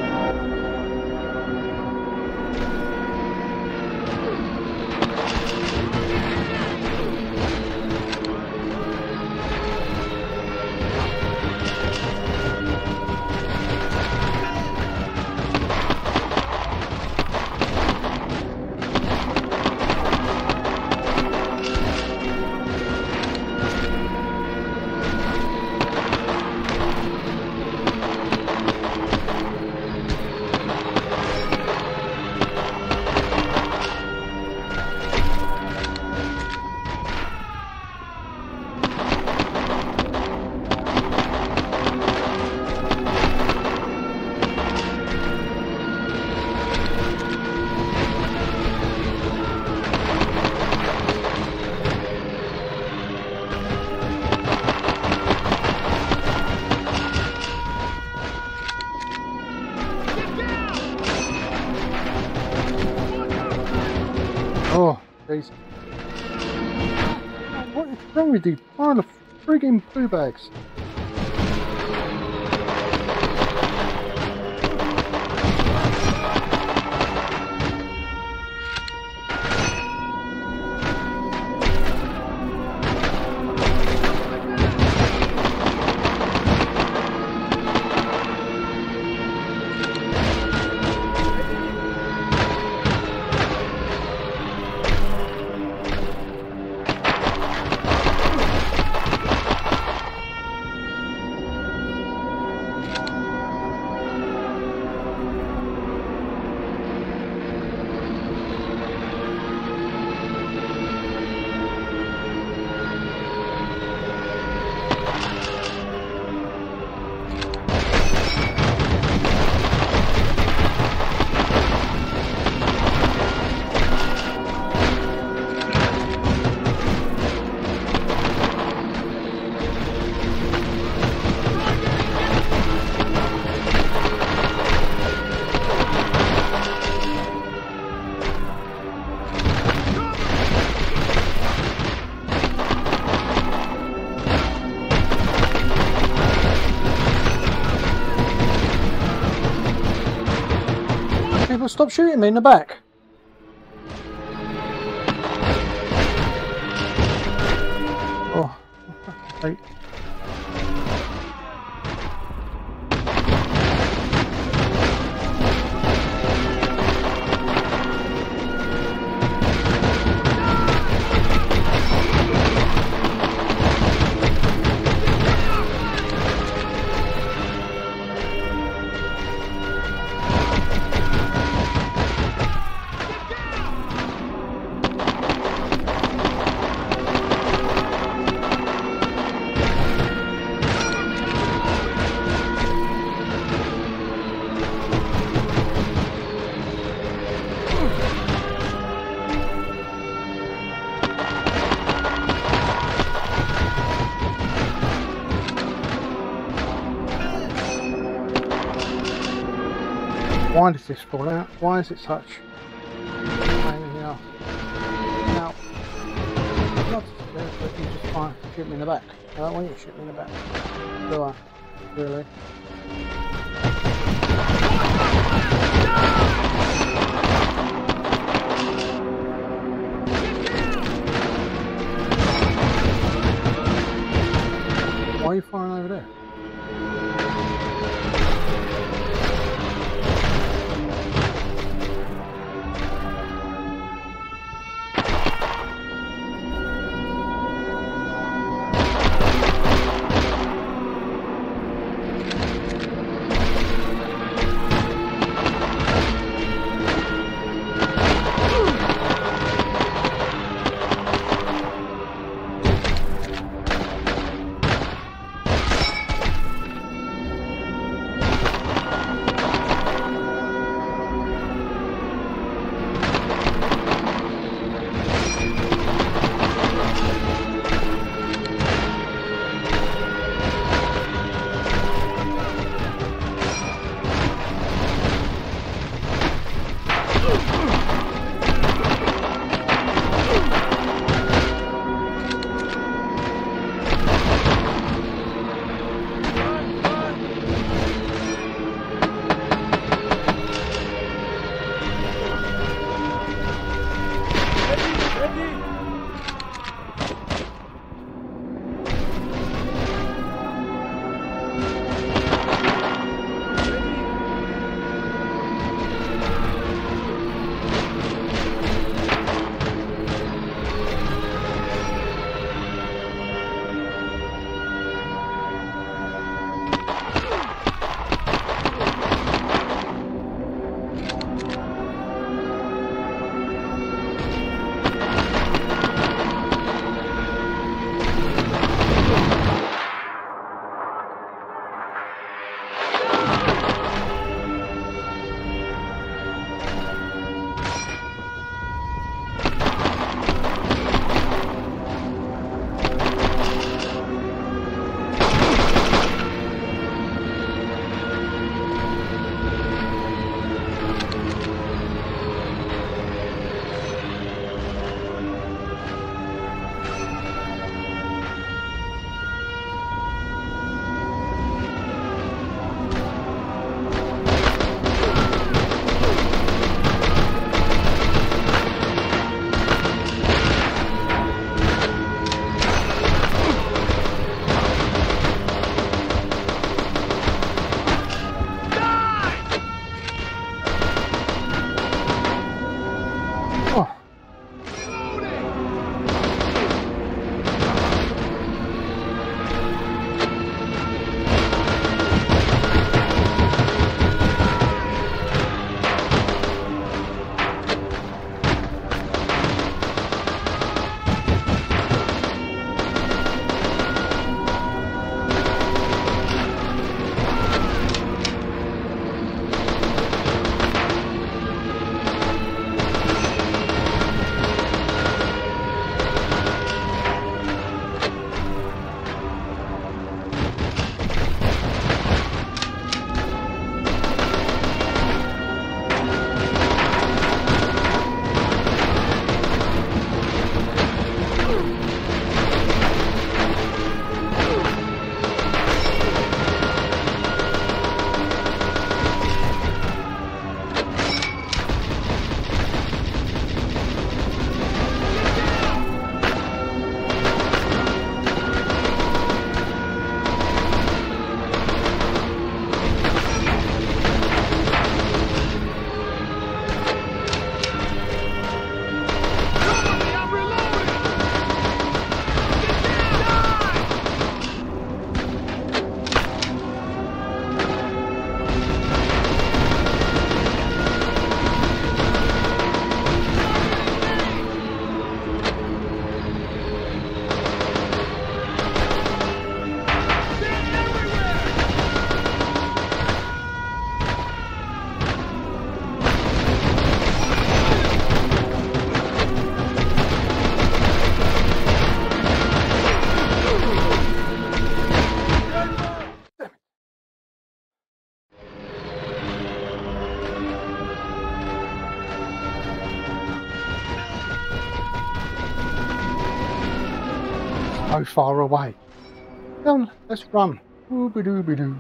Speaker 1: Oh, jeez. What is wrong with you? Pile of frigging poo bags. People stop shooting me in the back. Oh, okay. Why does this fall out? Why is it such pain in the arse? Now, not to suggest that you just try and shoot me in the back. I don't want you to shoot me in the back. Do I? Really? Why are you firing over there? so far away. Come on, let's run. Ooby-dooby-doo.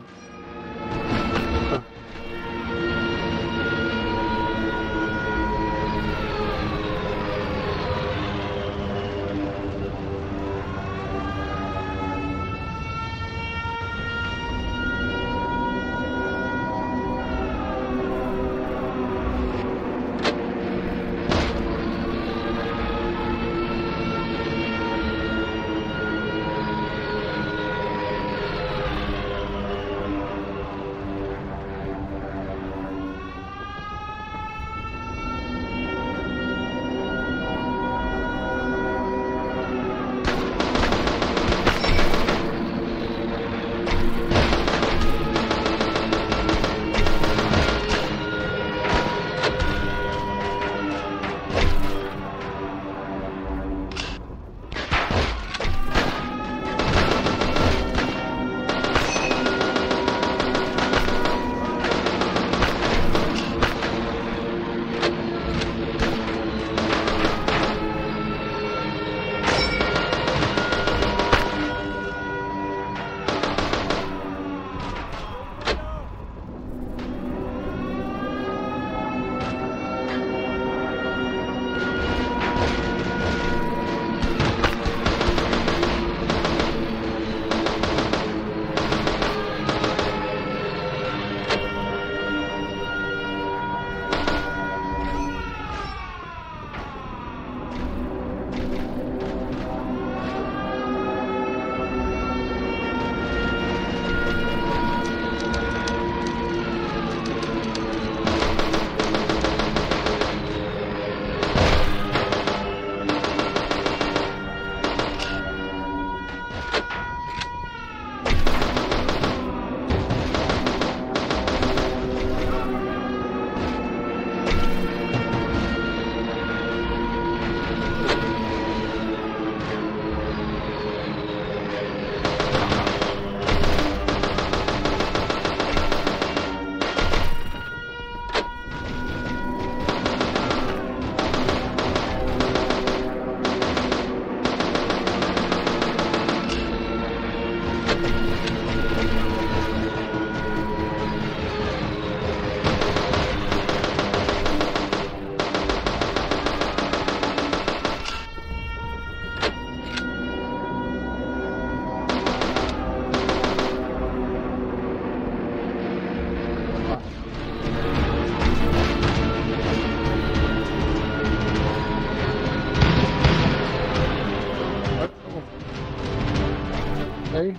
Speaker 1: Okay.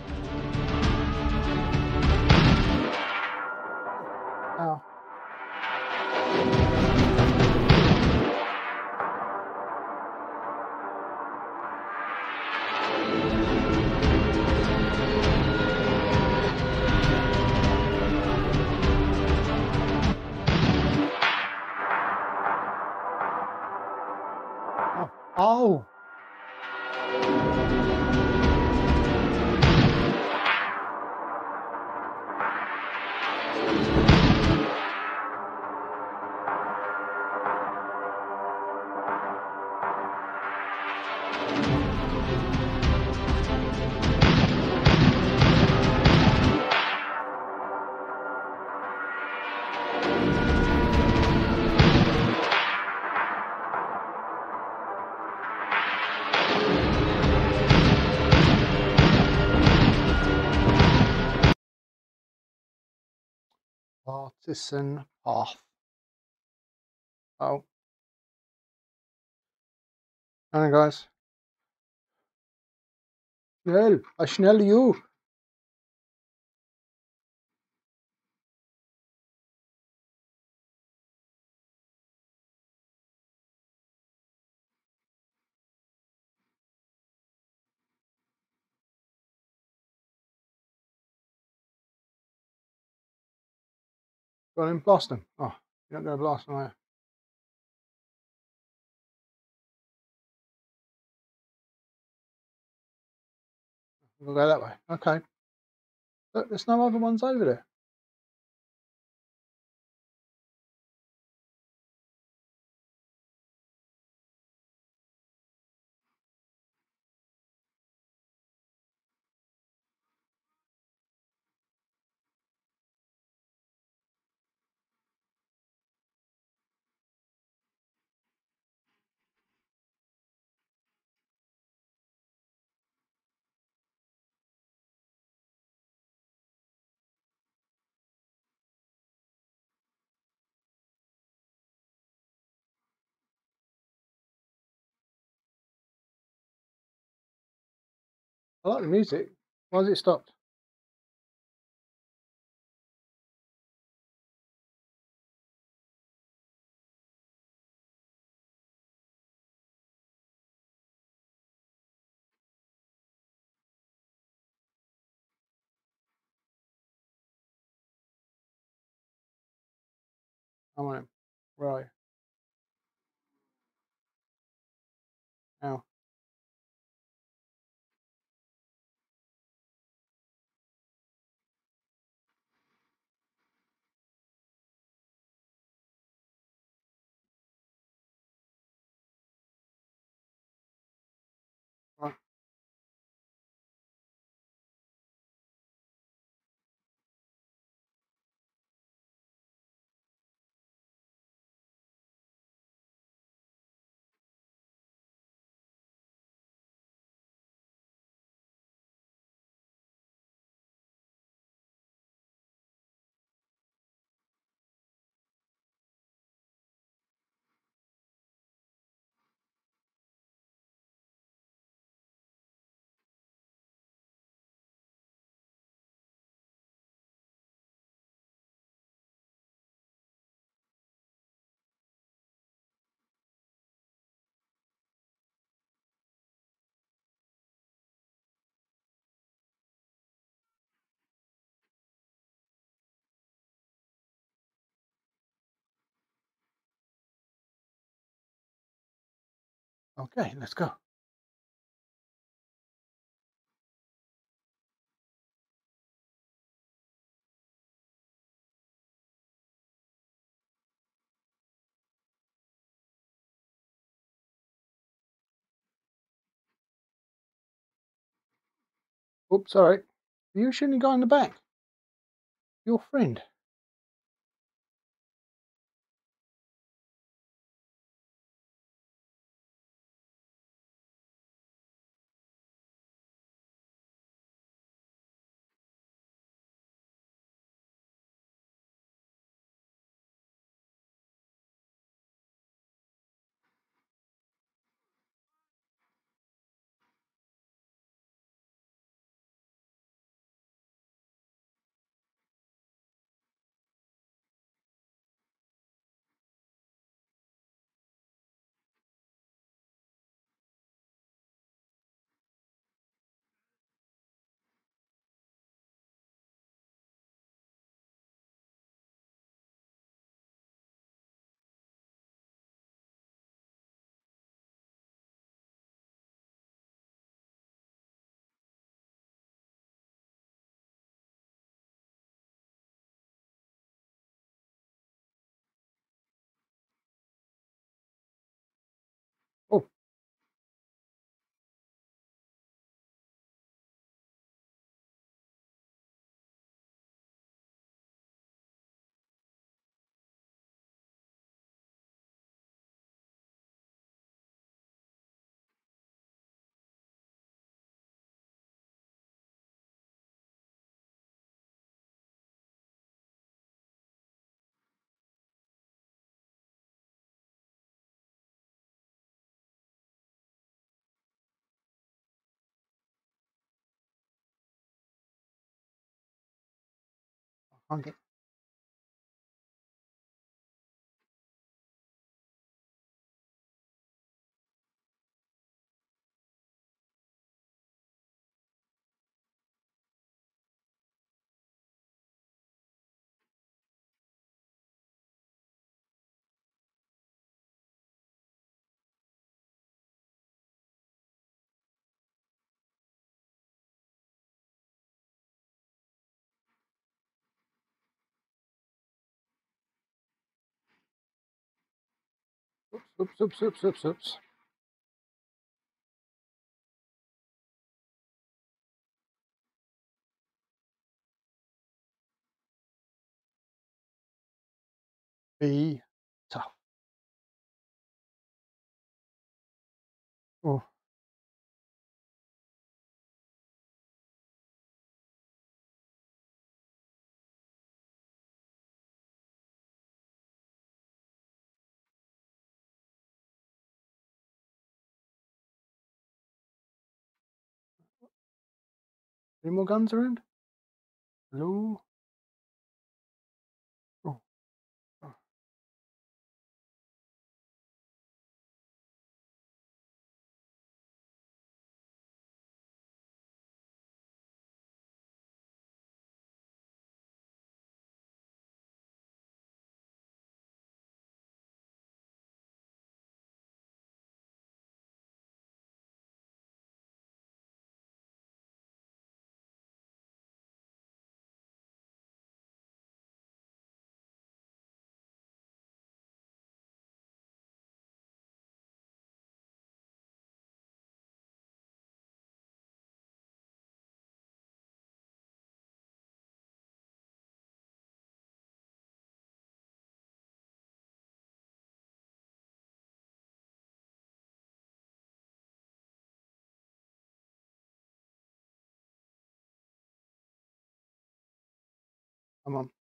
Speaker 1: Ow. Oh. Partisan path. Oh. Hang on, guys. Schnell. Schnell you. Go on and blast them. Oh, you're not going to blast them, are you? We'll go that way. Okay. Look, there's no other ones over there. I like the music. Why has it stopped? I'm on him. Right. Now. Right. Okay, let's go. Oops, sorry. Are you shooting the guy in the back? Your friend. Oh, I can't get. Oops. Be tough. Oh, Any more guns around? Hello? Oh. Oh. Come on.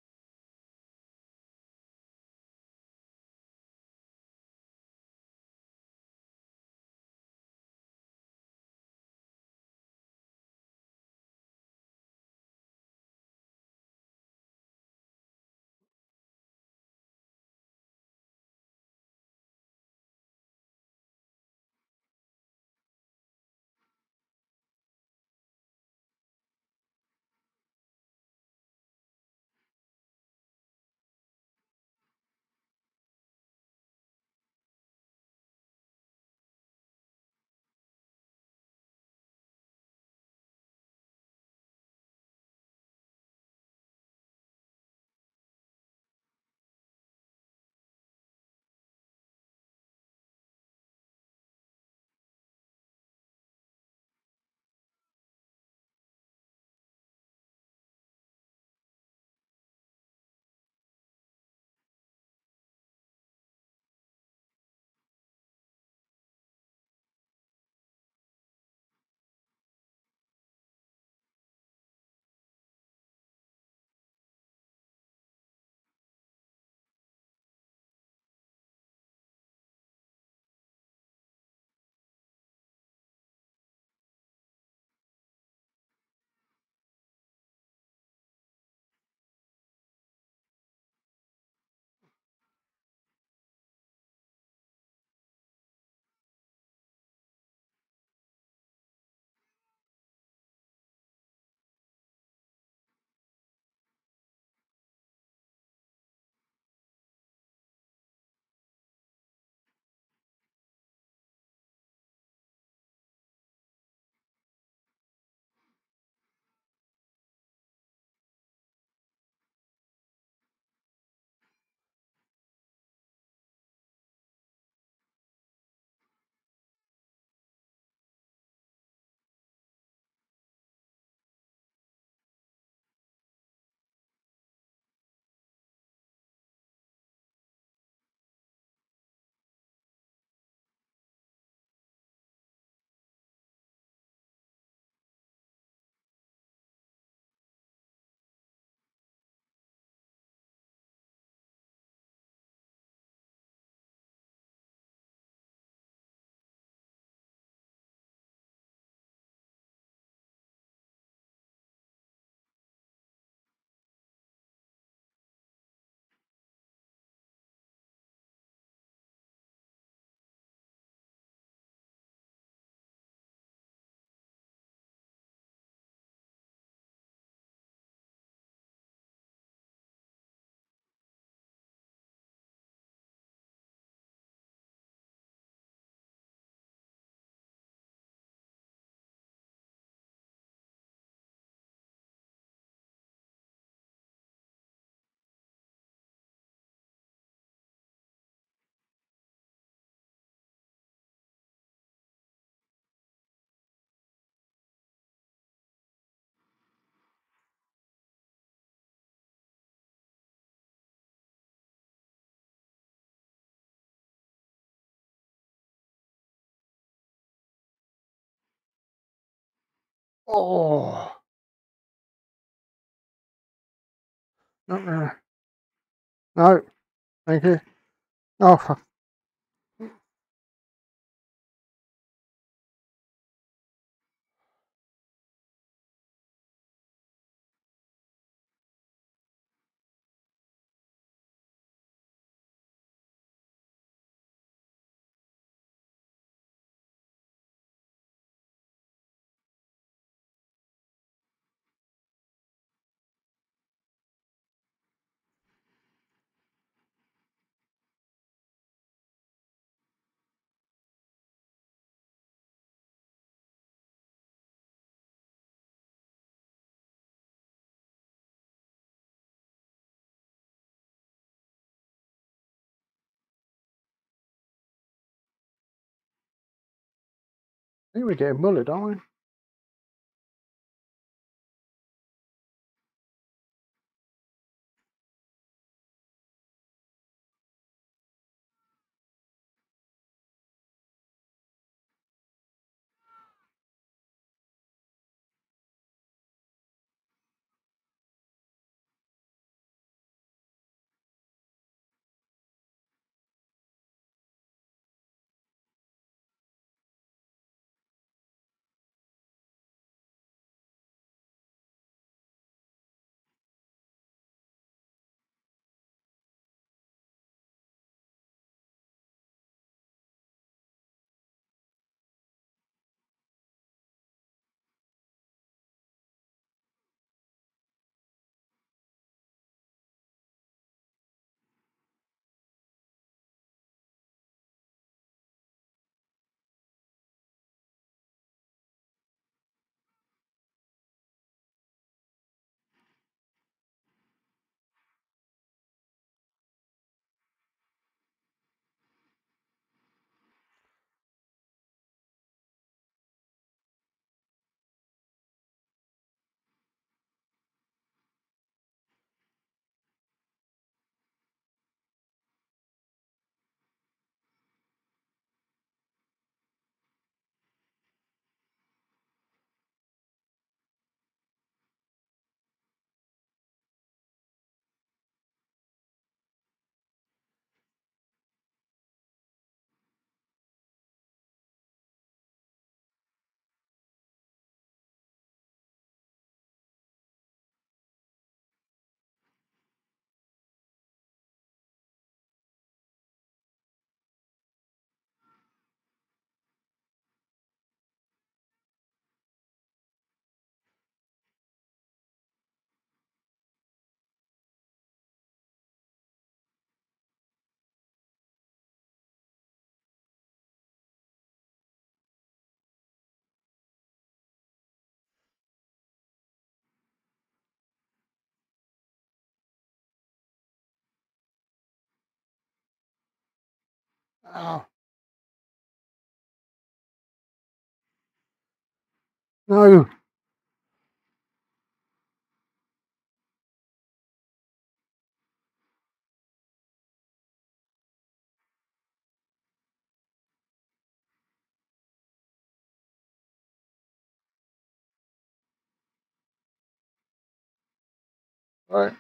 Speaker 1: Oh. Not really. No. Thank you. Oh, fuck. think we're getting bullied, aren't we? Oh, no. Right.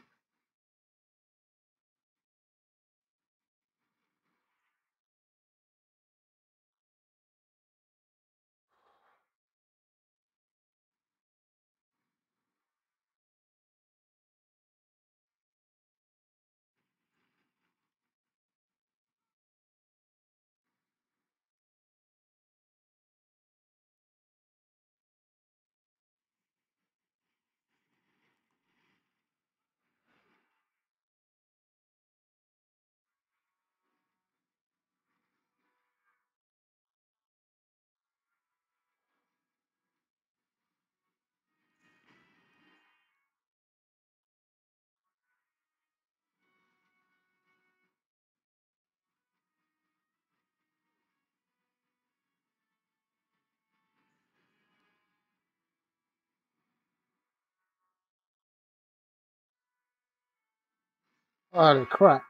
Speaker 1: Holy crap.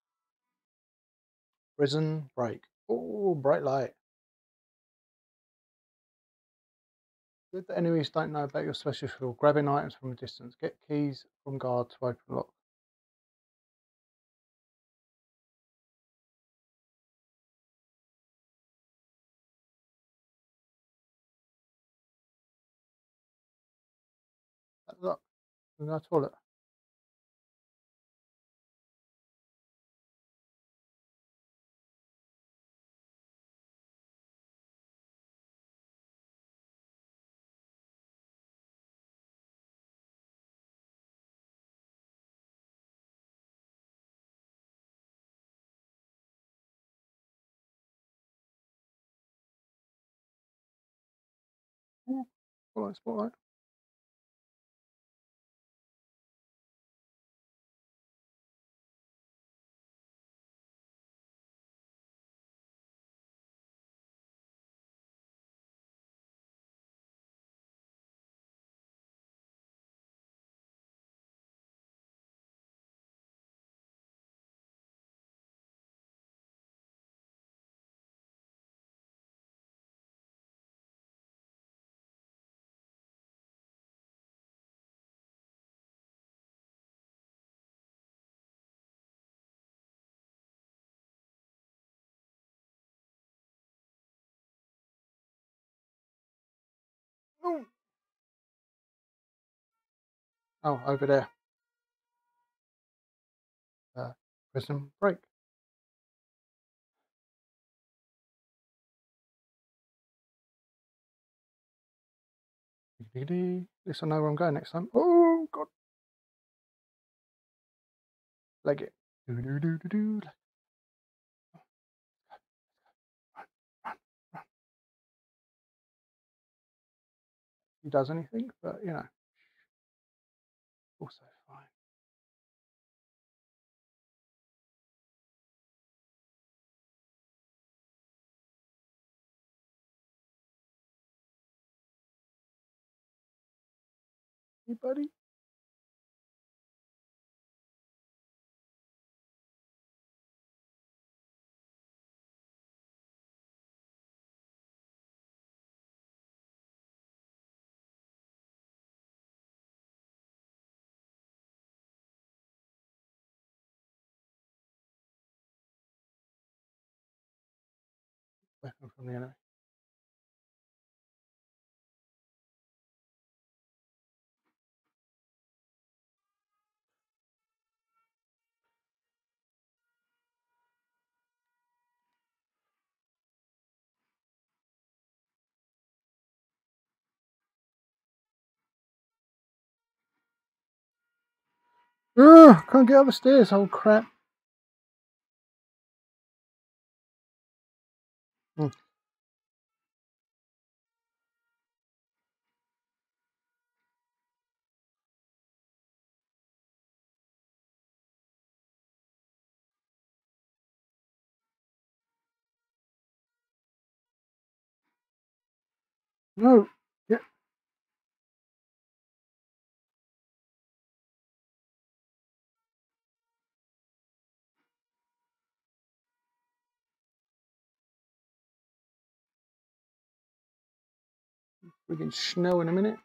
Speaker 1: Prison break. Oh, bright light. Good that enemies don't know about your special skill. Grabbing items from a distance. Get keys from guard to open lock. Look, in our toilet. Yeah. Spotlight, spotlight. Oh, over there. Prison break. At least I know where I'm going next time. Oh, God. Leg it. Do, do, do, do, do. Run, run, run. He does anything, but, you know, also fine. Hey, buddy. Weapon from the enemy. Ugh, can't get up the stairs. Oh, crap. Hmm. No. Yeah. We can snow in a minute.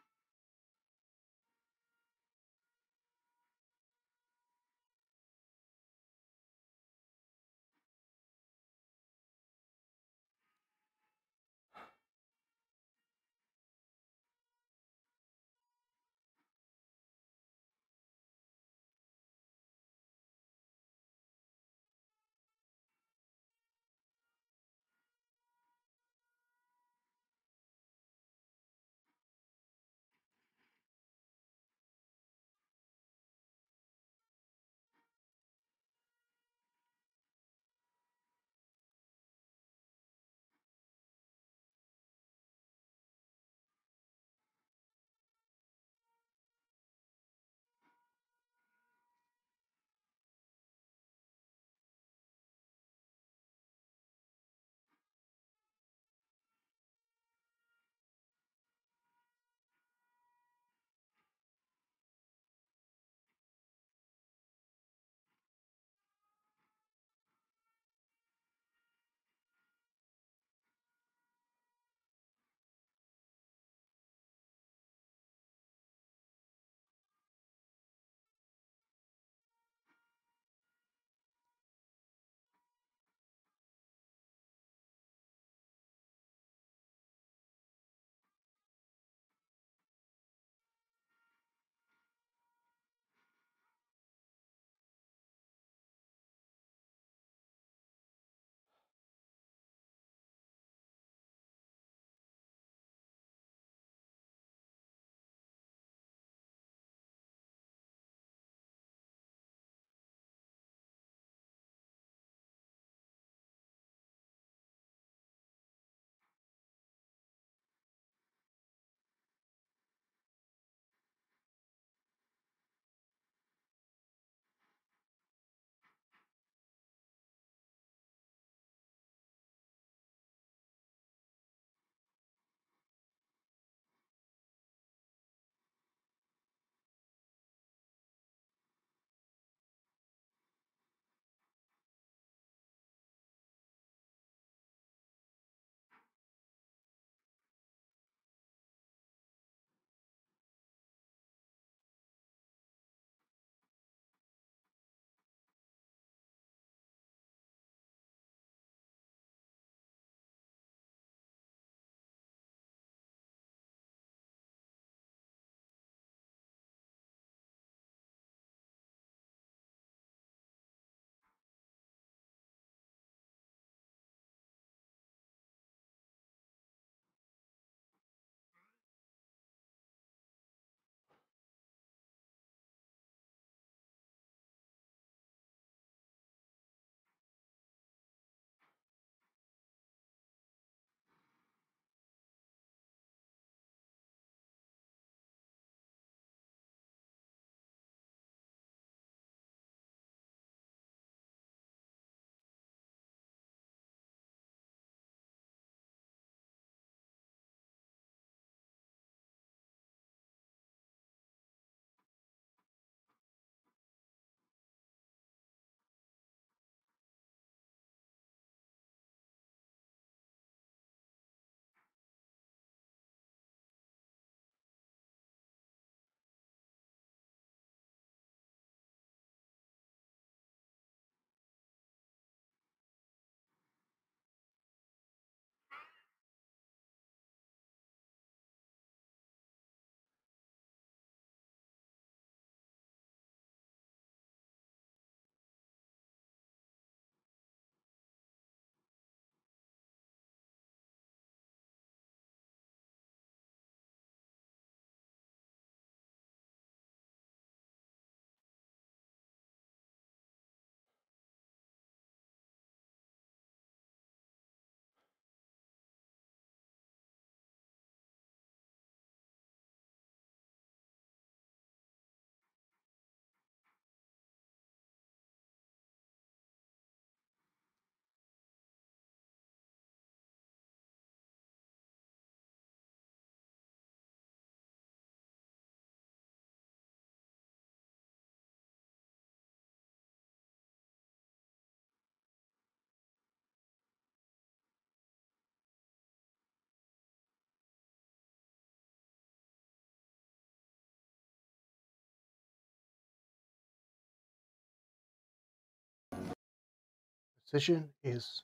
Speaker 1: Precision is...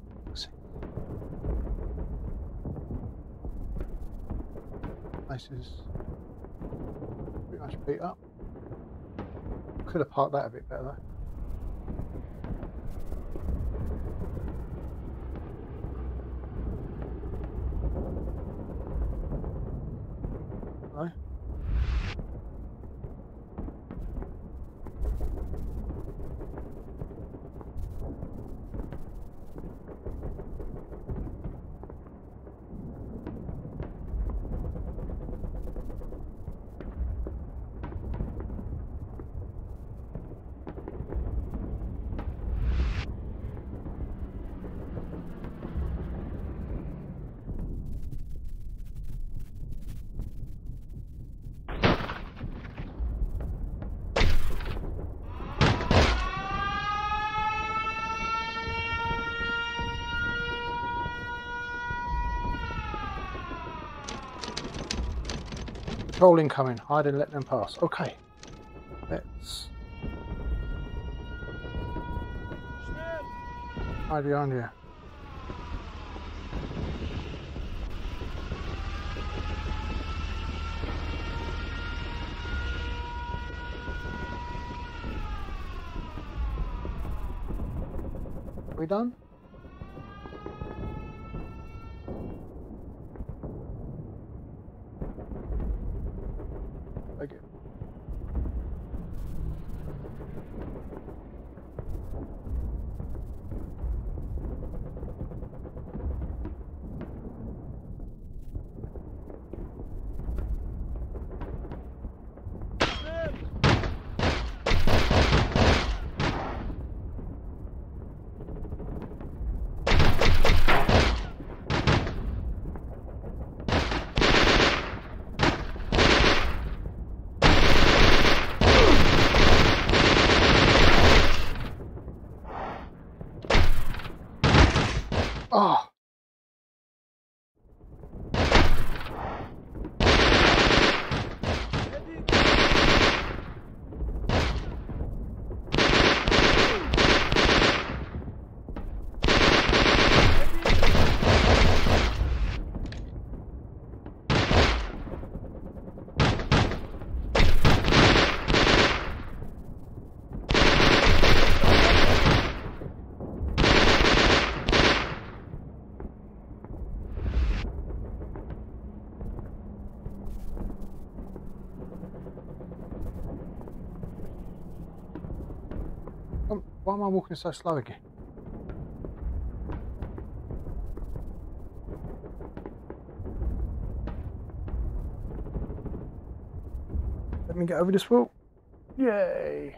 Speaker 1: Place is pretty much beat up. Could have parked that a bit better though. Hello? Patrol incoming, hide and let them pass. Okay, let's hide behind you. We done? Okay. Oh. Why am I walking so slow again? Let me get over this wall. Yay!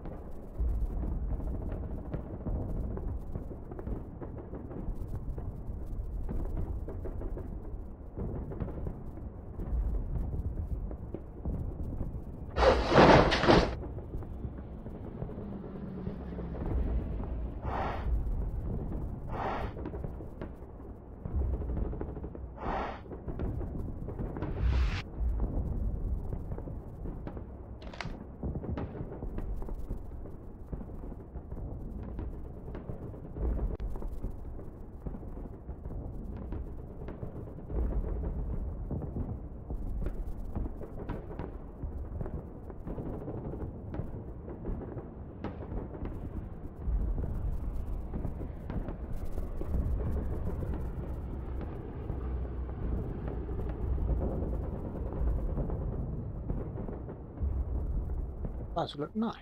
Speaker 1: That look nice.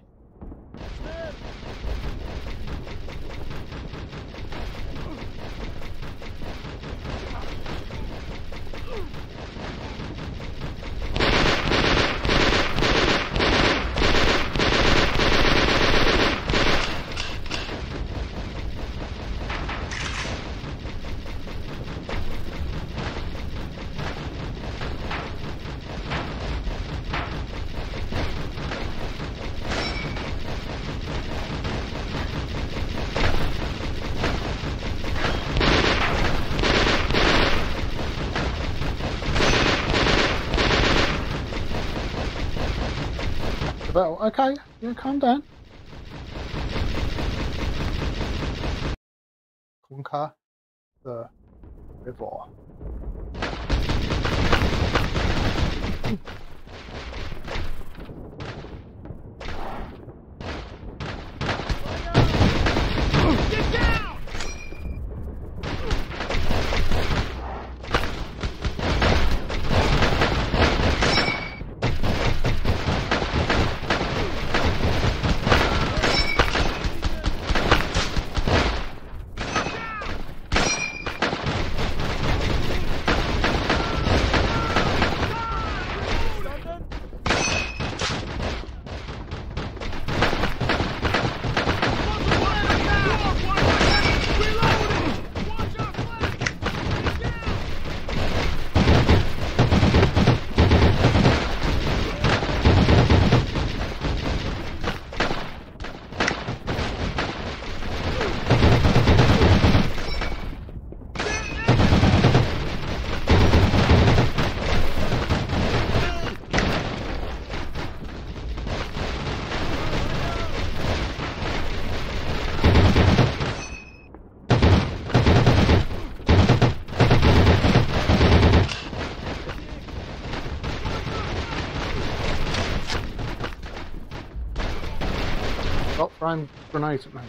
Speaker 1: Well, okay, yeah, calm down. conquer the river.
Speaker 2: Get down!
Speaker 1: Stop throwing grenades at me.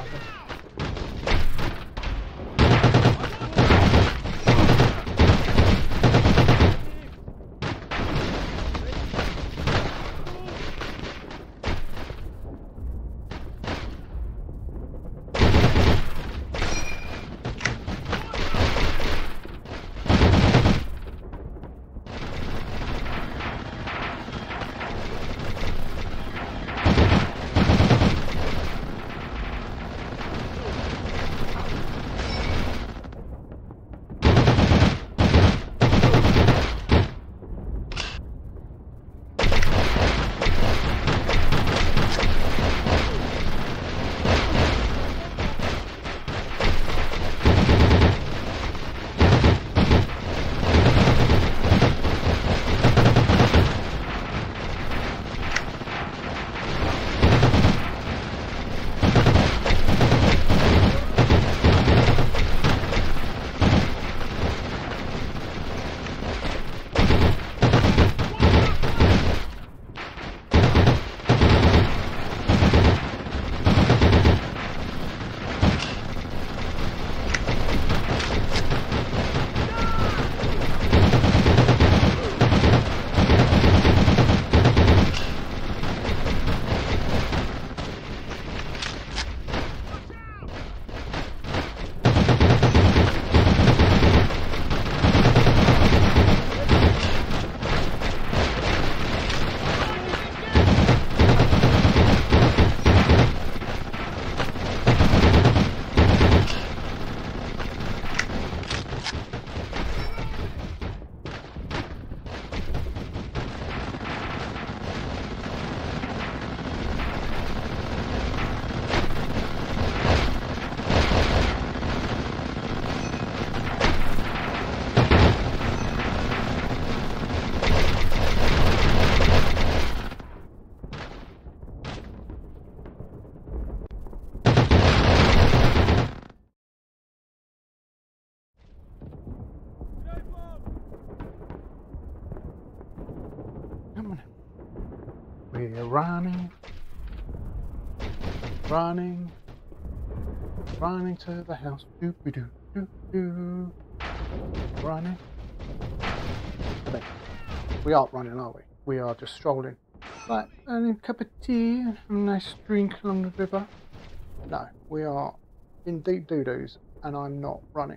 Speaker 1: Come on. We're running, running, running to the house. Doo doo doo doo doo. Running. Okay. We aren't running, are we? We are just strolling. Like a cup of tea and a nice drink along the river. No, we are in deep doo-doos, and I'm not running.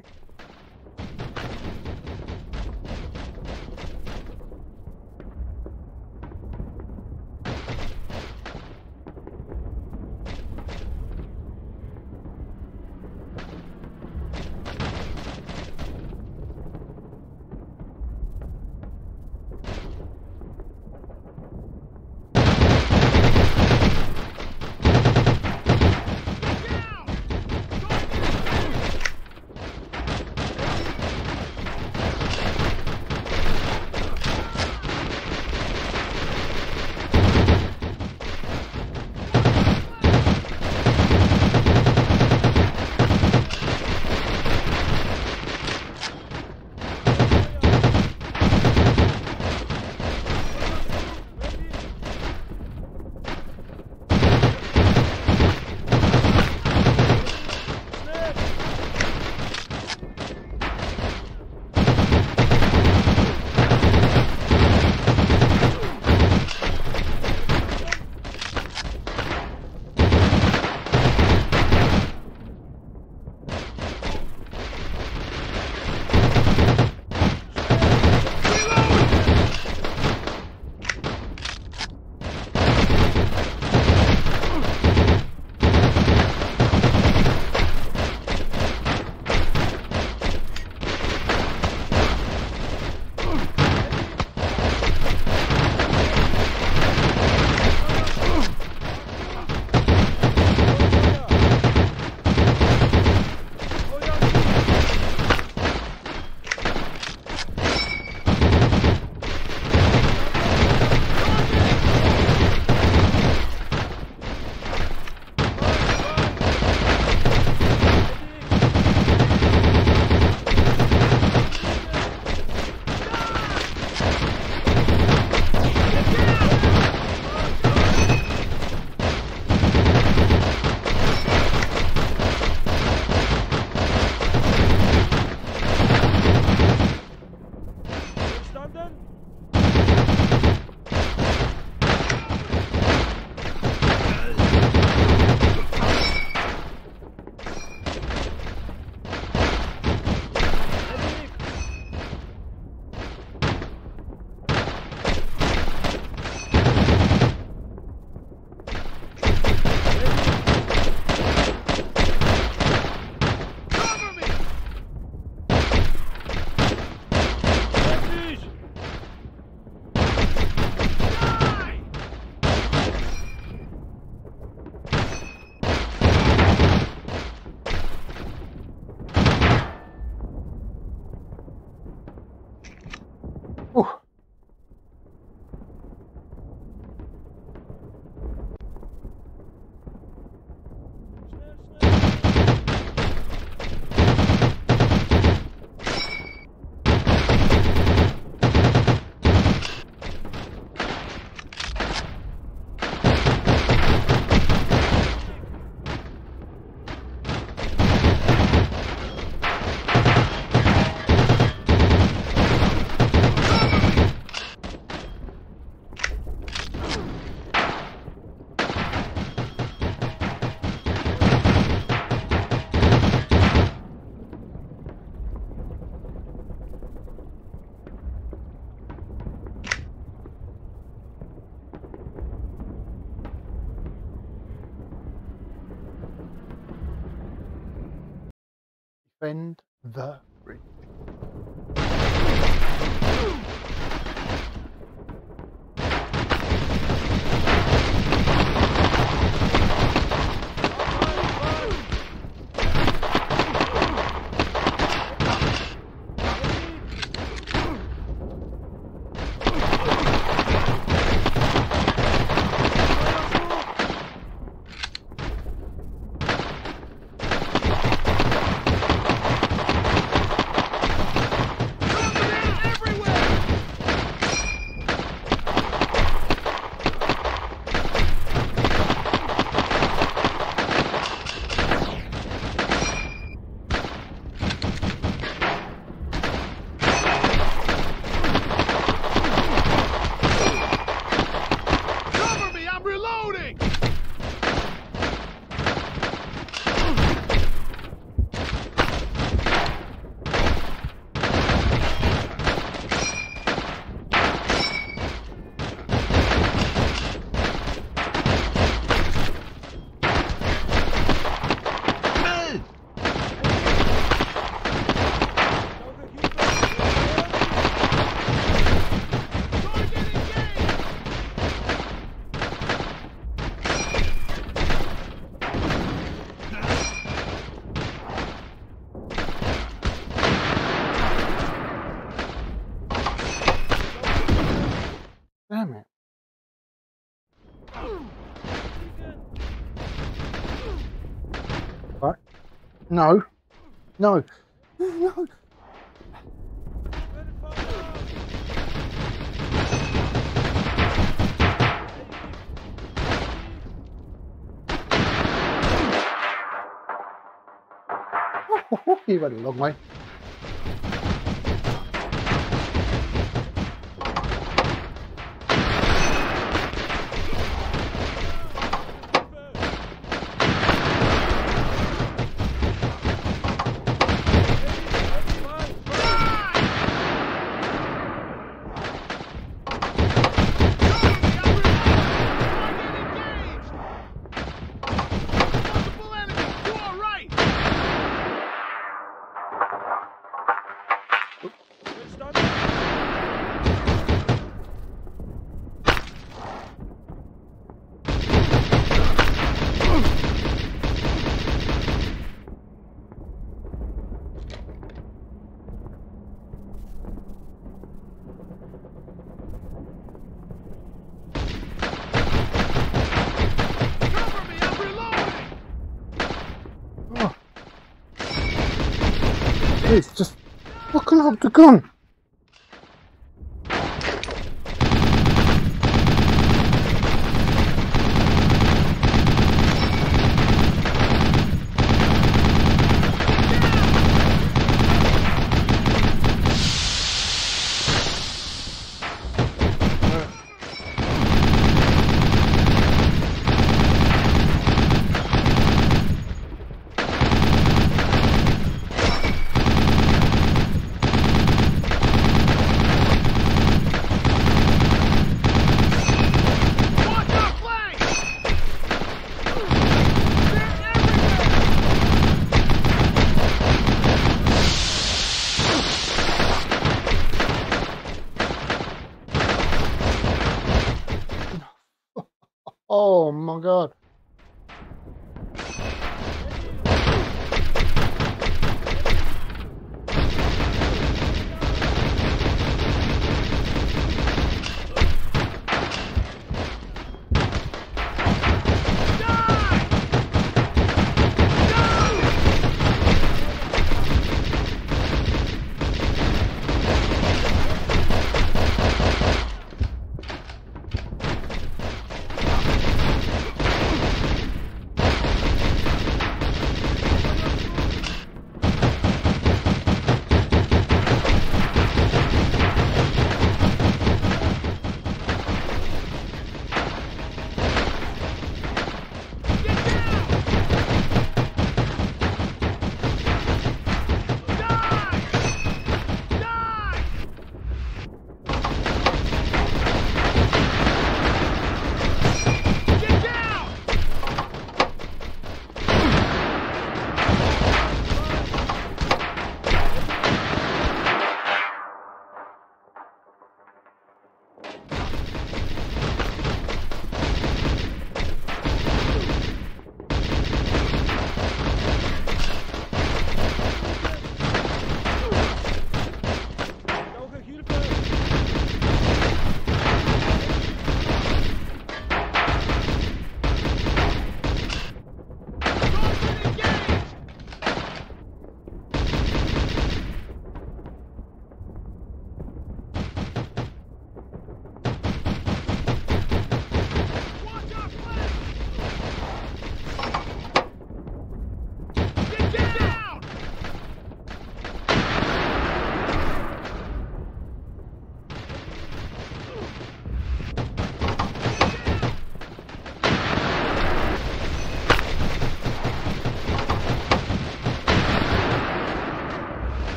Speaker 1: defend the bridge. Damn it. What? No. No. No. You went a long way. It's just fucking up the gun. Oh my god.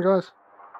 Speaker 1: Sorry, guys.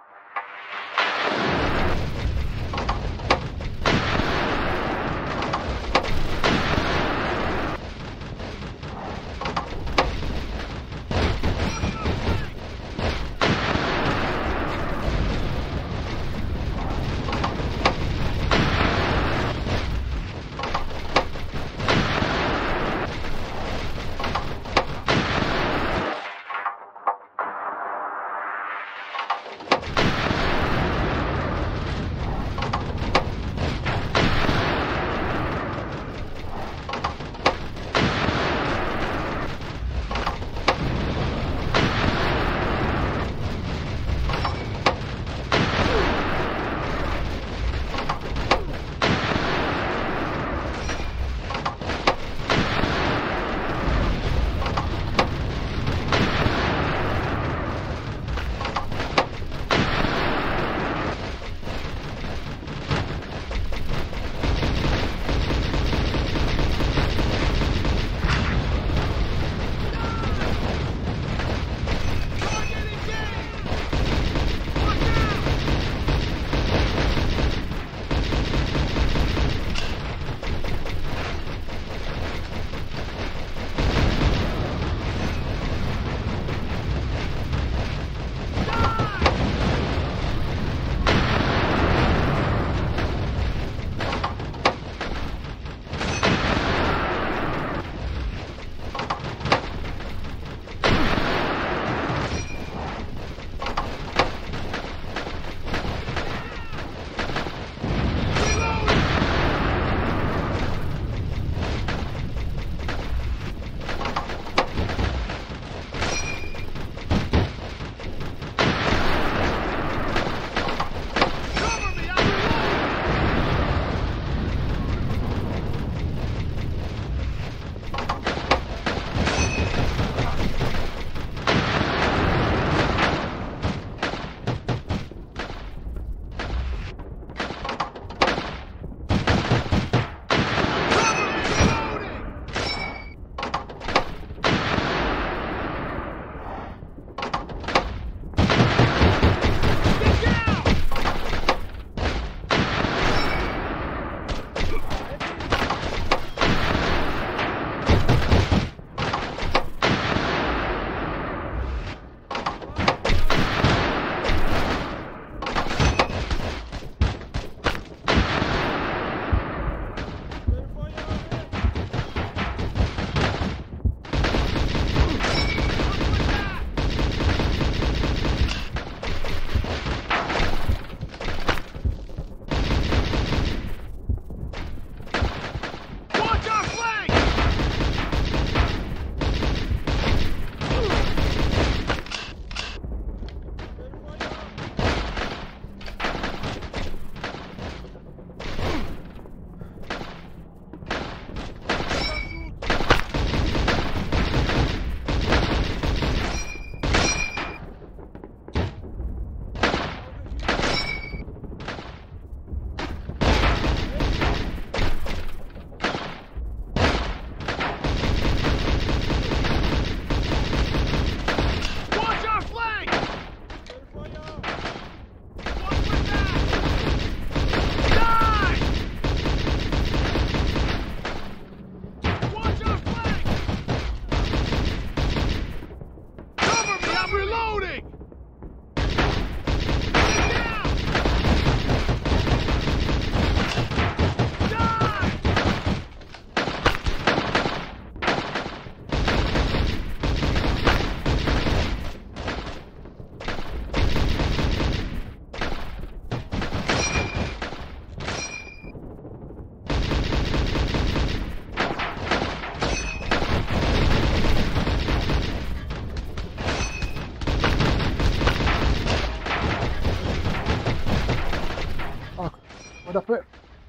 Speaker 1: Where'd I put it?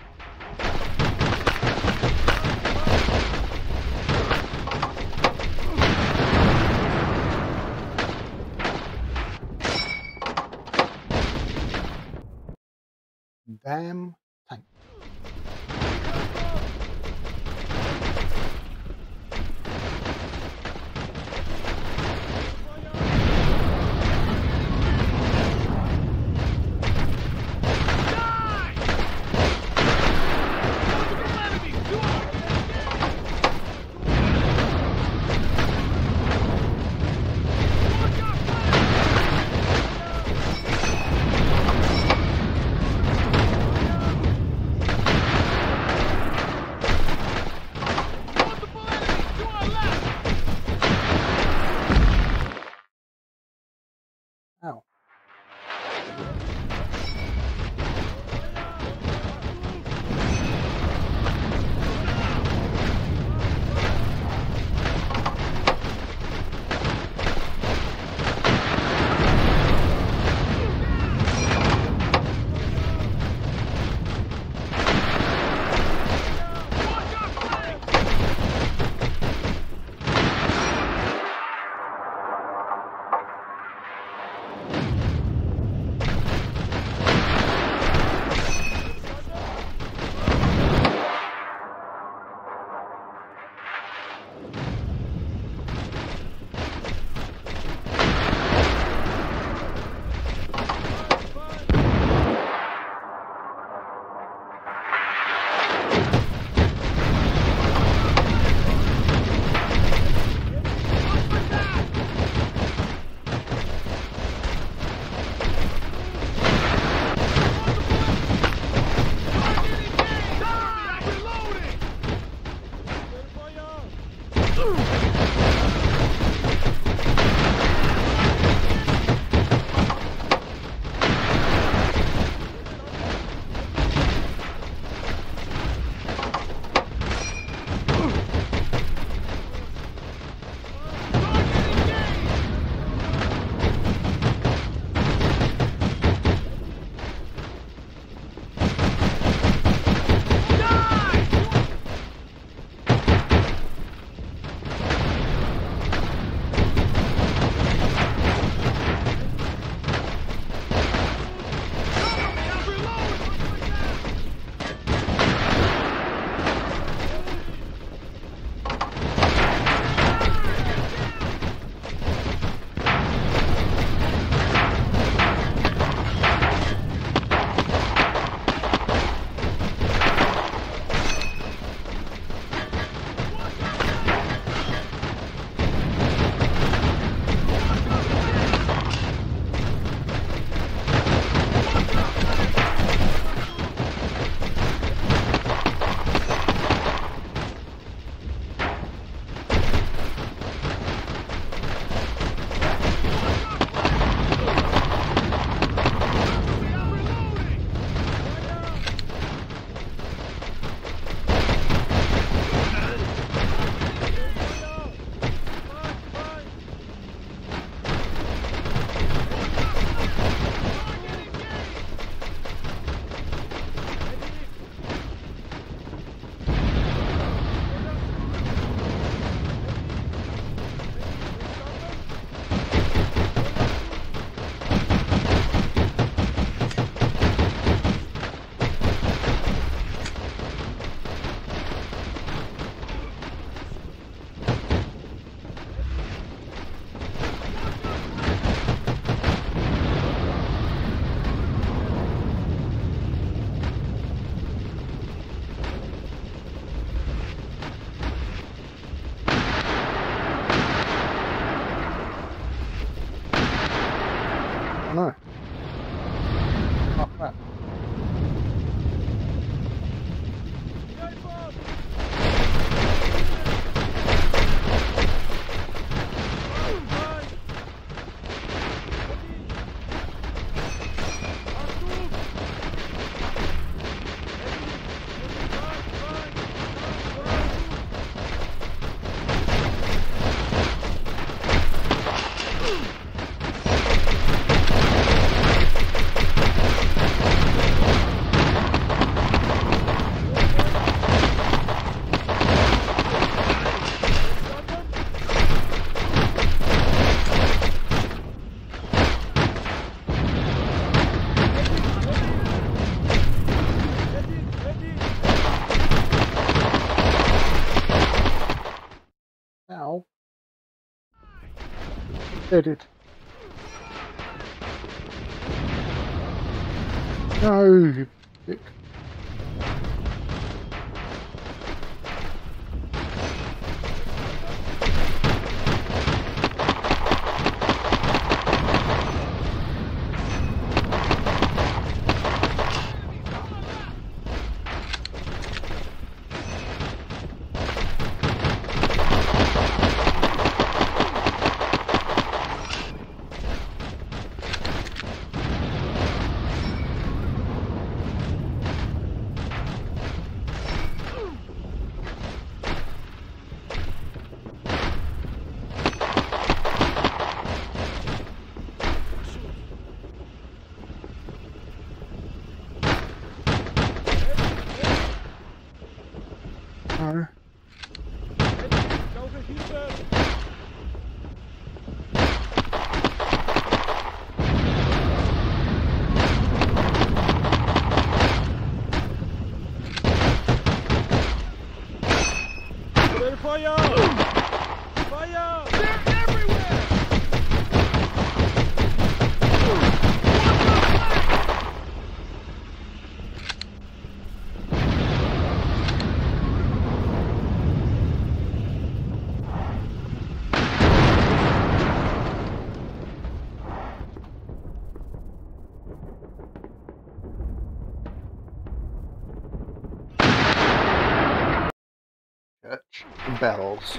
Speaker 1: Damn tank. Crap. Ow. Deaded. No, you dick. No.
Speaker 2: Fire! Fire! They're everywhere!
Speaker 1: Church bells.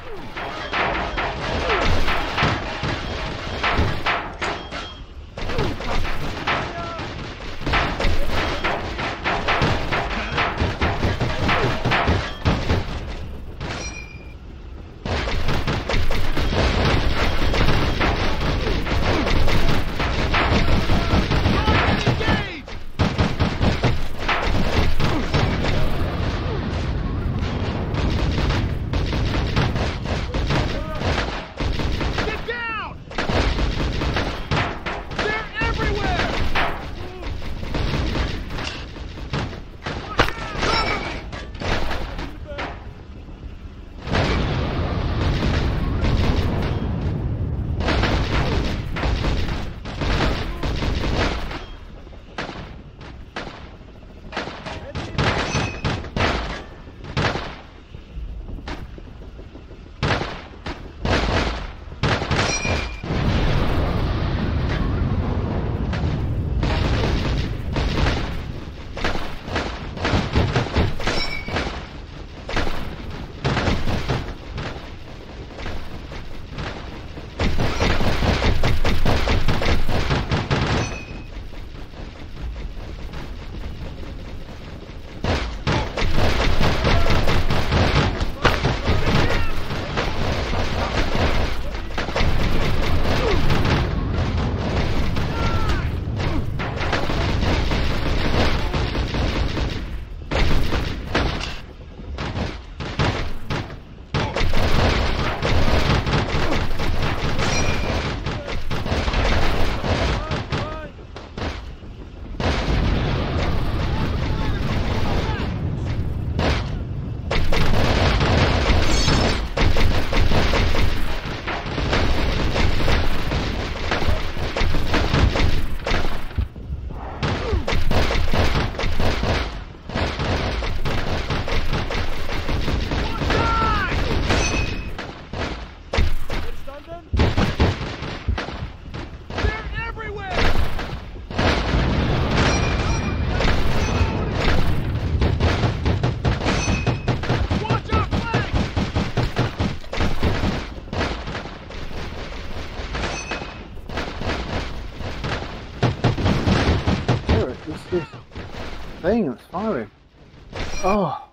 Speaker 1: thing that's firing. Oh.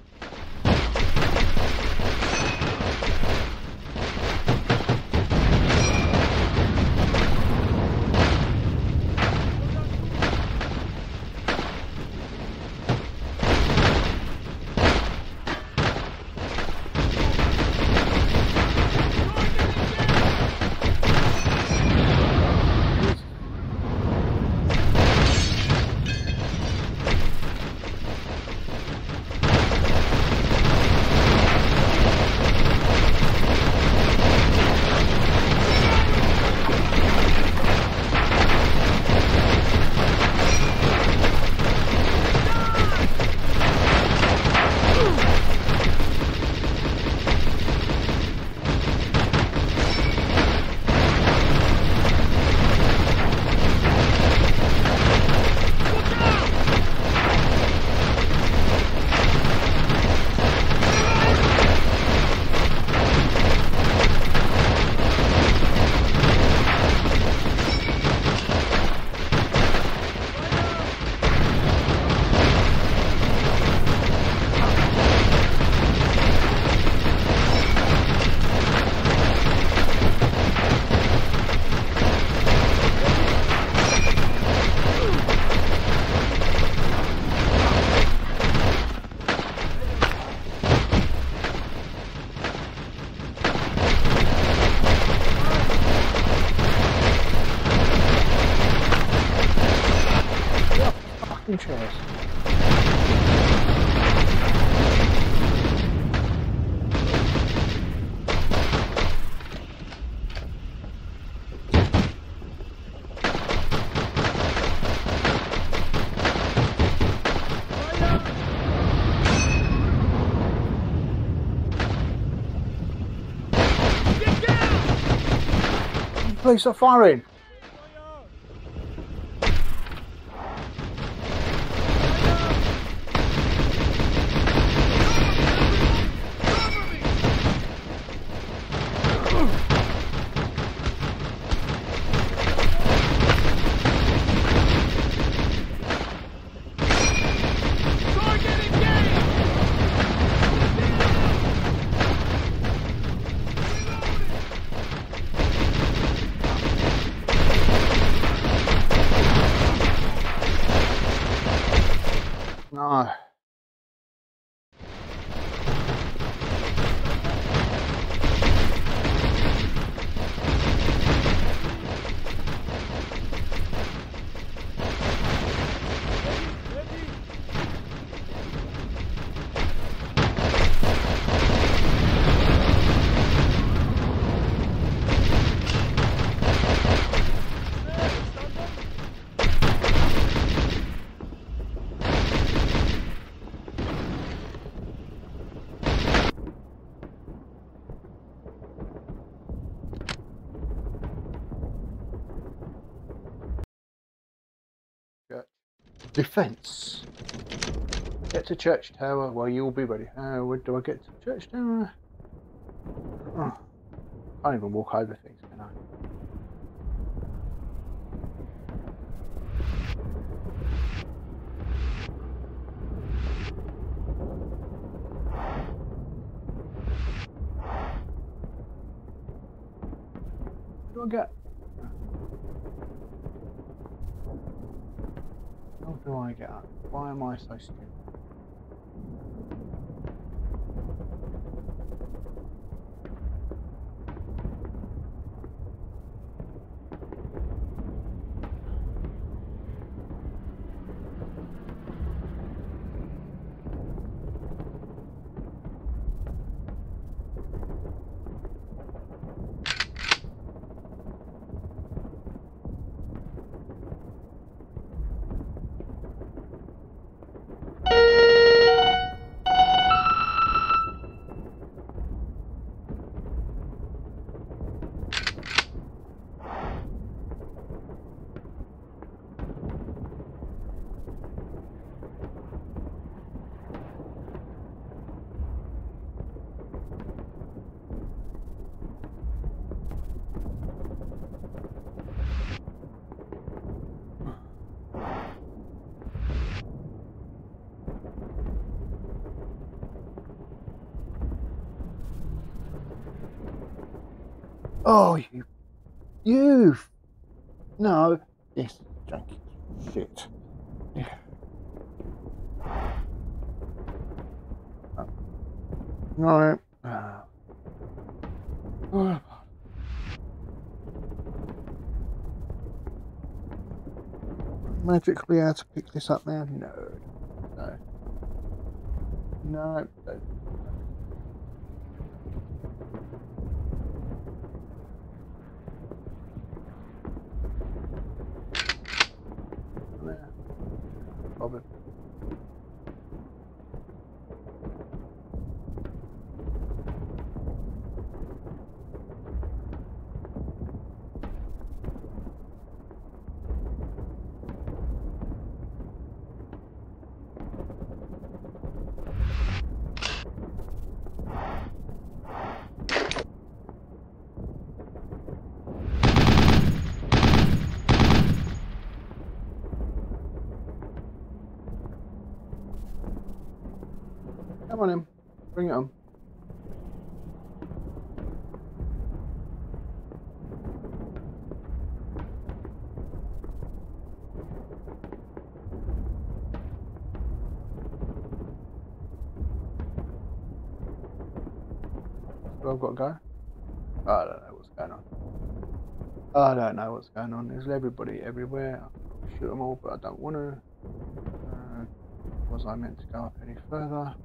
Speaker 1: Chairs. Please stop firing. No. Defense. Get to church tower where you'll be ready. Where do I get to church tower? Oh, I can't even walk over things, can I? Where do I get? How do I get up? Why am I so stupid? Oh, you. No, this is janky shit. Yeah. Right. Magically able to pick this up now? No. No. No. No. There. Problem. Come on in. Bring it on. So I've got to go. I don't know what's going on. I don't know what's going on. There's everybody everywhere. I could probably shoot them all, but I don't want to. Was I meant to go up any further?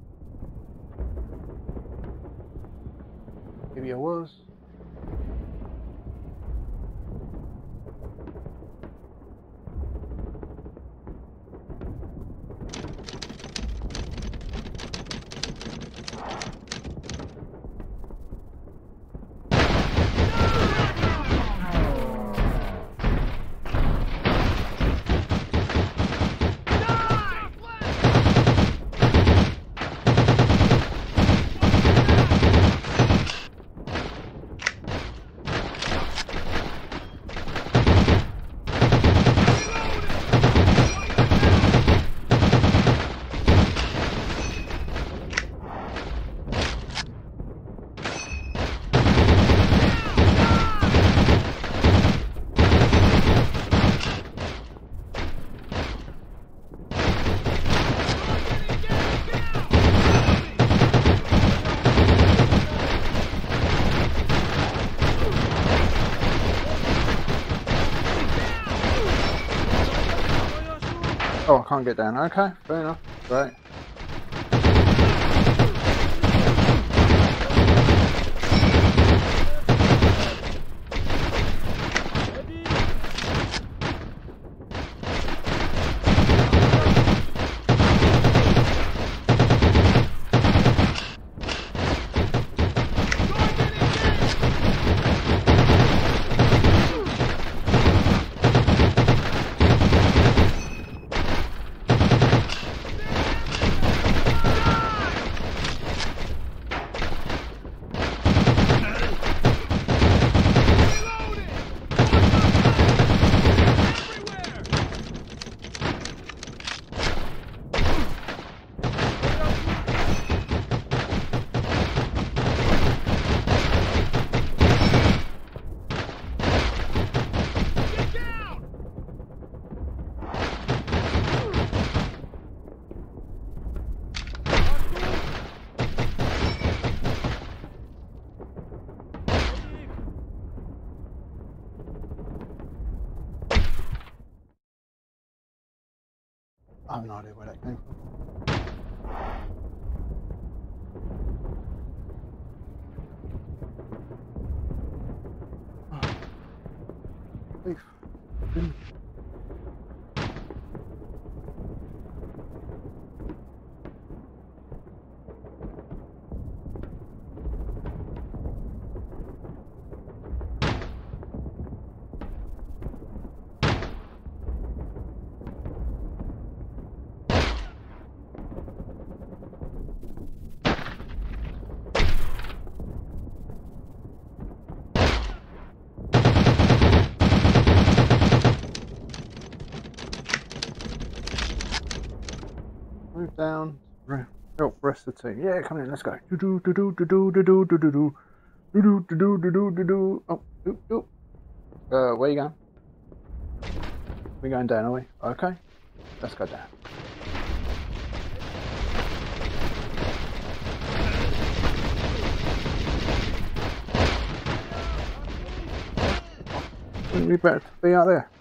Speaker 1: Maybe I was. Oh, I can't get down. Okay, fair enough. Great. I have no idea where that came from. Beef. Move down. Help rest of the team. Yeah, come in. Let's go. Do do do do do do do do do do. Oh, where you going? We're going down, are we? Okay, let's go down. Wouldn't we better be out there?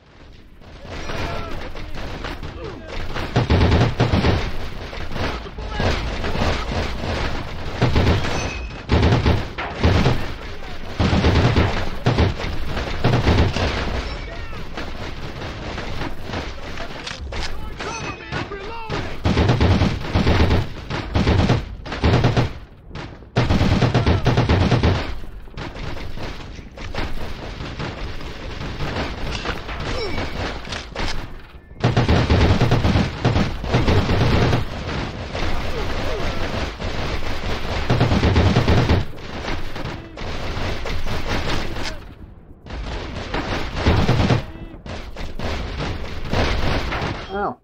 Speaker 1: Ow.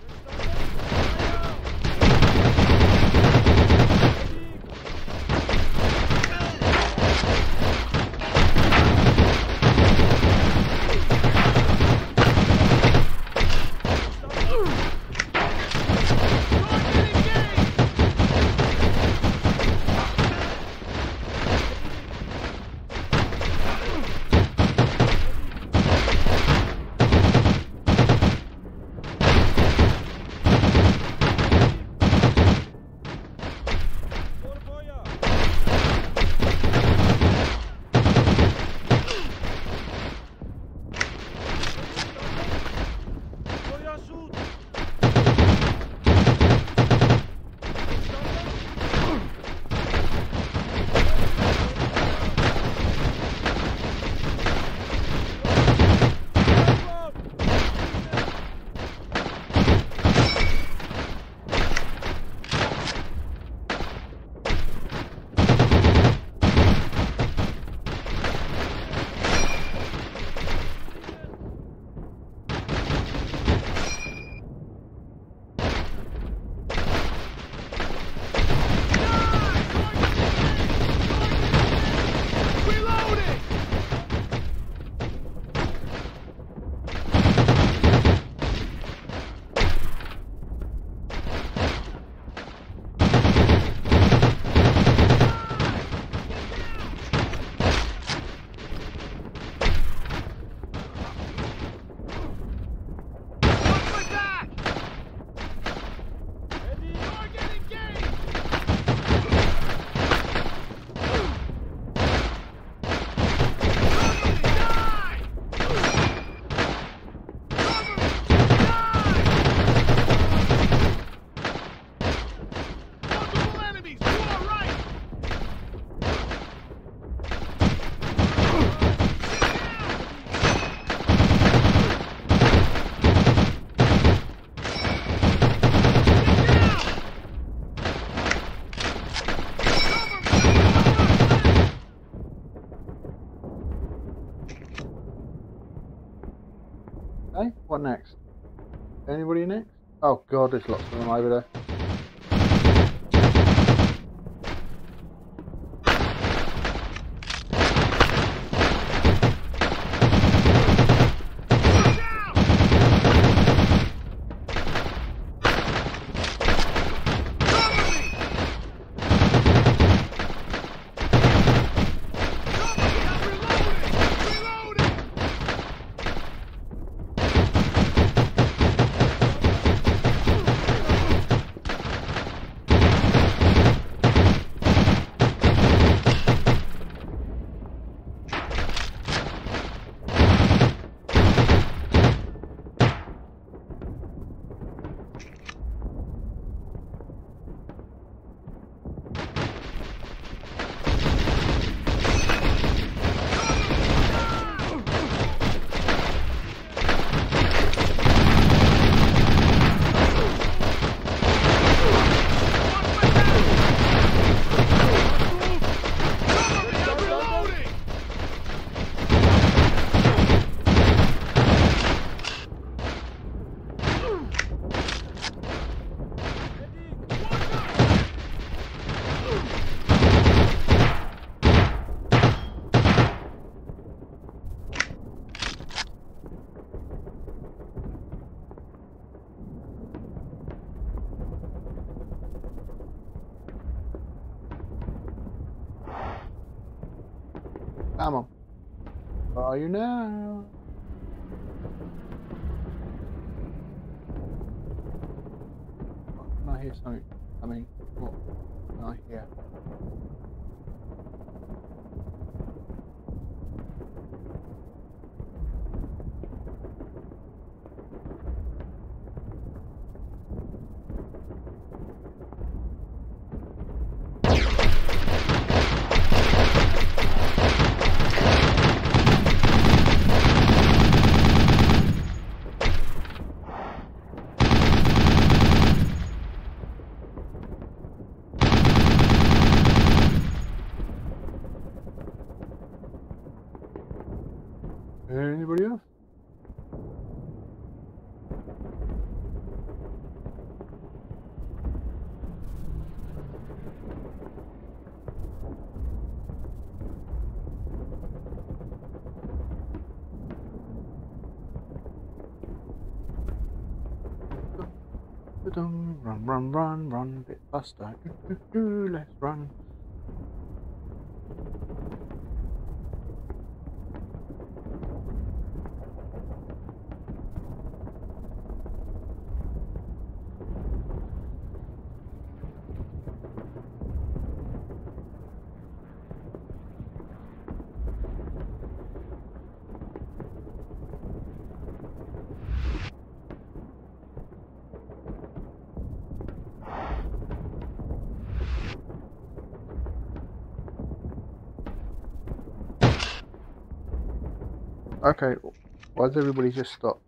Speaker 1: Okay, what next? Anybody next? Oh god, there's lots of them over there. Come on. Where are you now? Can I hear something? I mean, what can I hear? Anybody else? Run, run, run, run, a bit faster. Let's run. Okay, why does everybody just stop?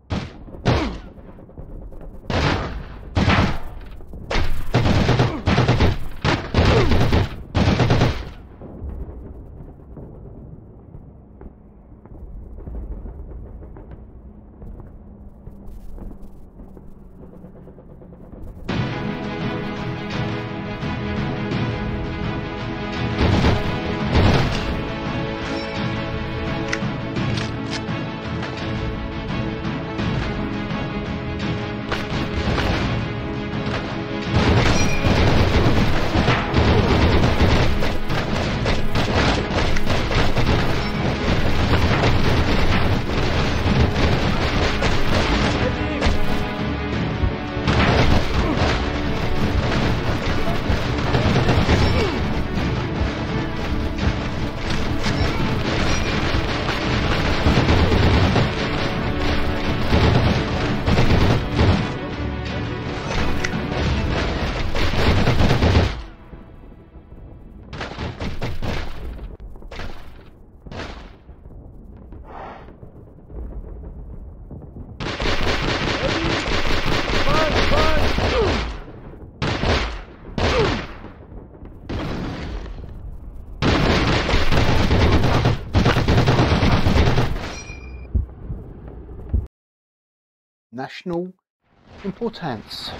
Speaker 1: National importance.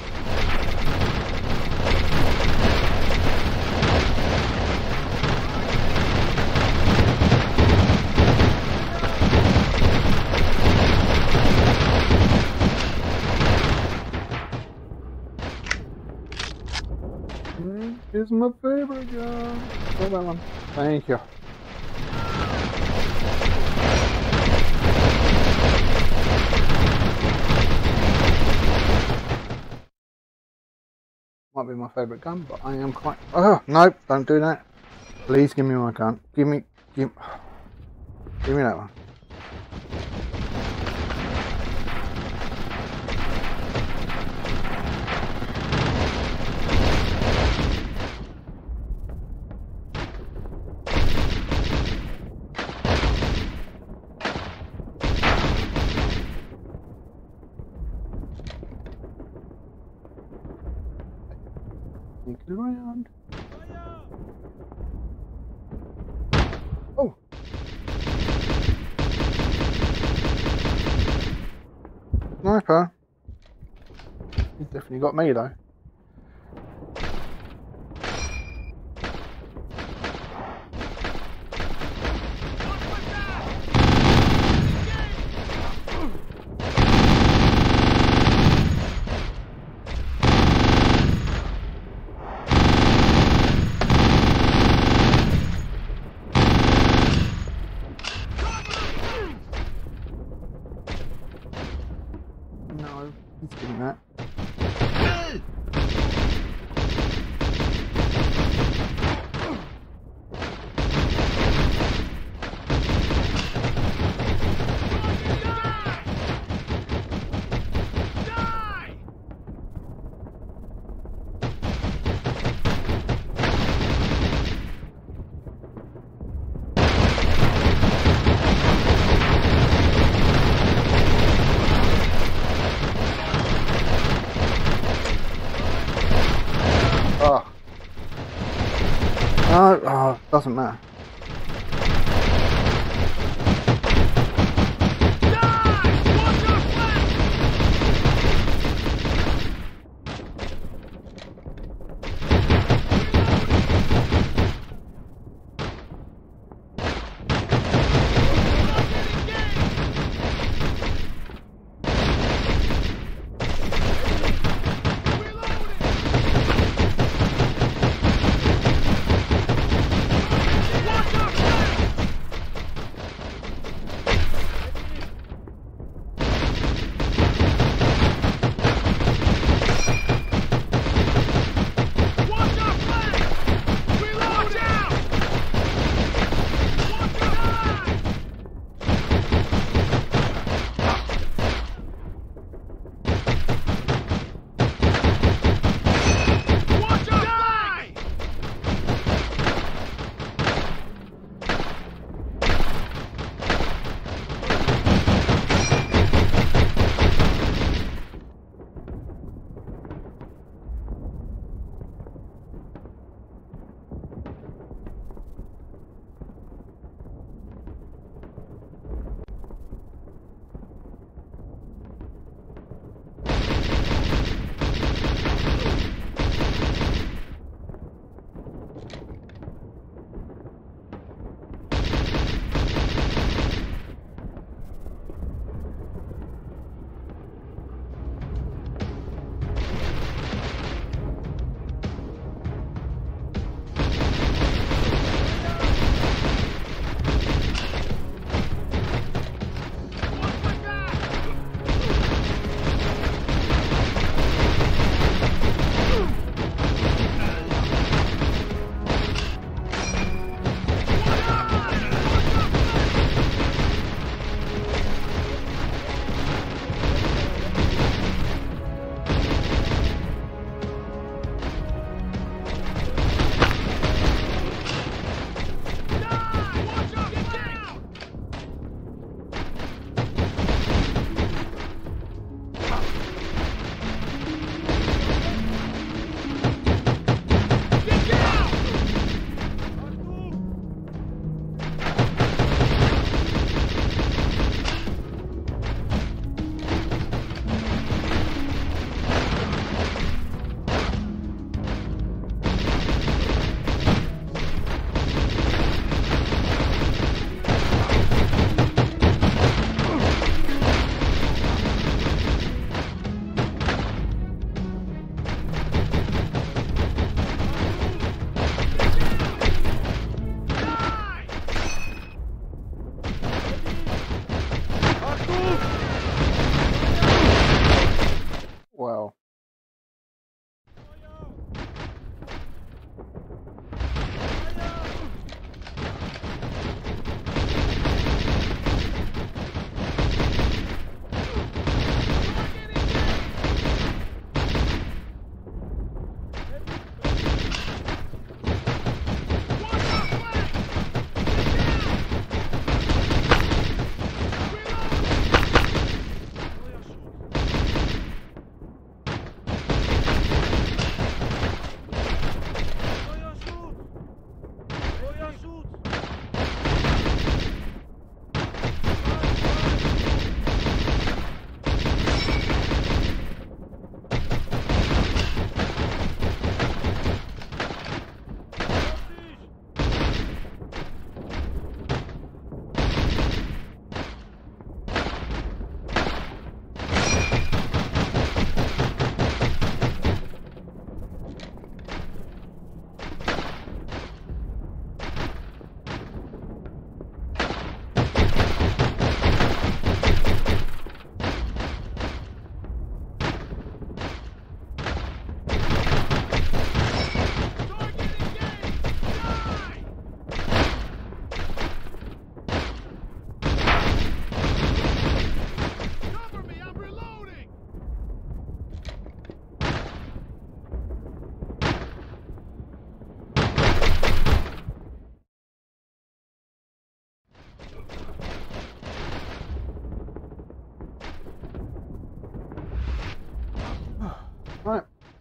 Speaker 1: Here's my favorite gun. Oh, that one. Thank you. Might be my favourite gun, but I am quite... Oh, no, don't do that. Please give me my gun. Give me that one. Sneaking around. Oh! Sniper. He's definitely got me though.
Speaker 2: Idyll!
Speaker 1: Oh, doesn't matter.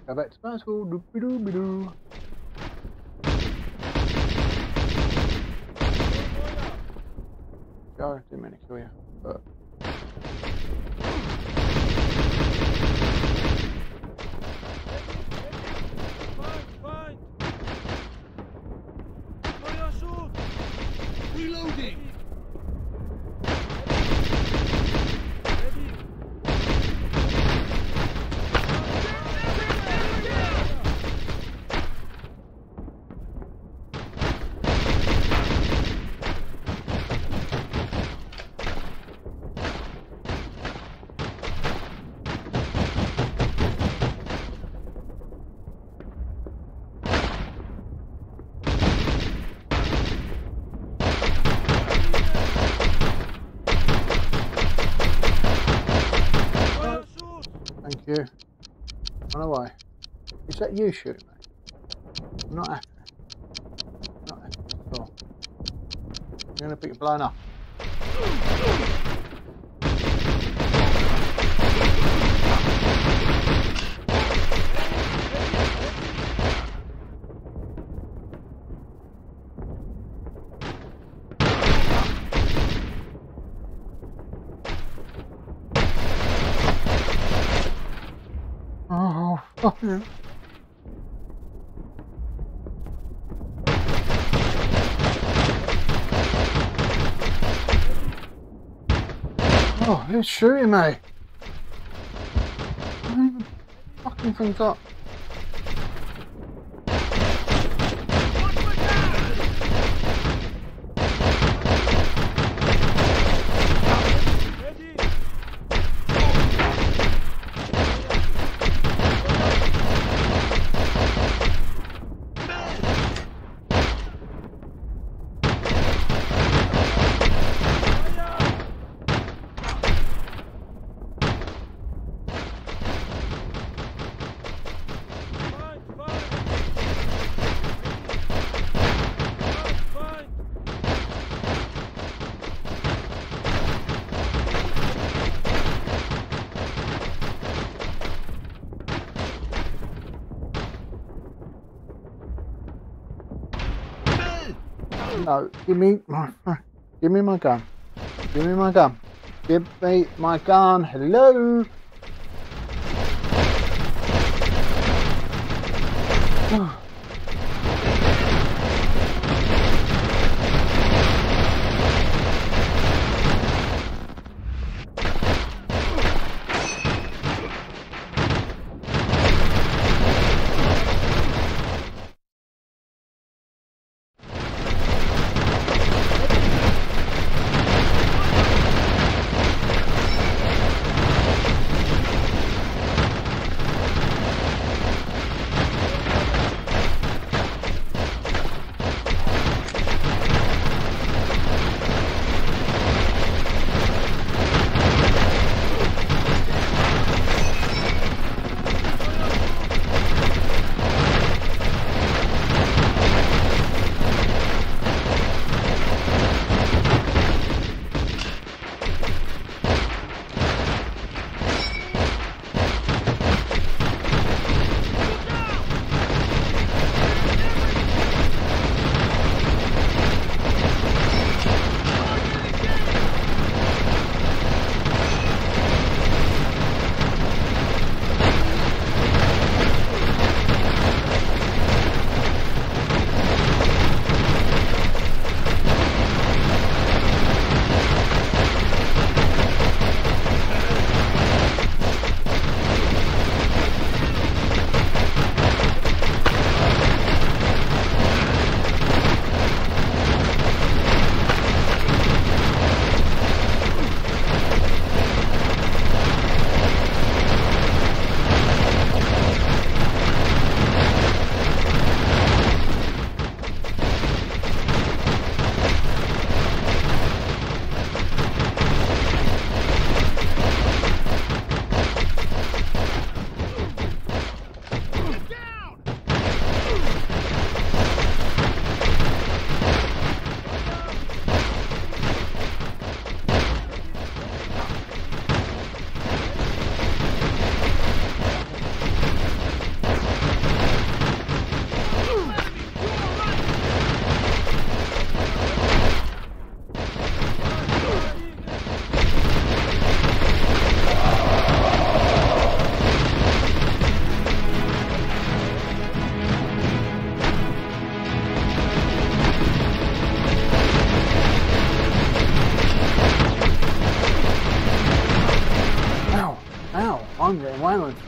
Speaker 1: Go back to battle. Doo-be-doo-be-doo. Go, didn't mean to kill you, but.
Speaker 2: Reloading!
Speaker 1: Thank you. Run away. Is that you shooting me? I'm not happy. Not happy at all. I'm going to be blown up. Oh, fuck you. Oh, who's shooting me? I don't even fucking things up. No, give me my gun. Give me my gun. Give me my gun. Hello.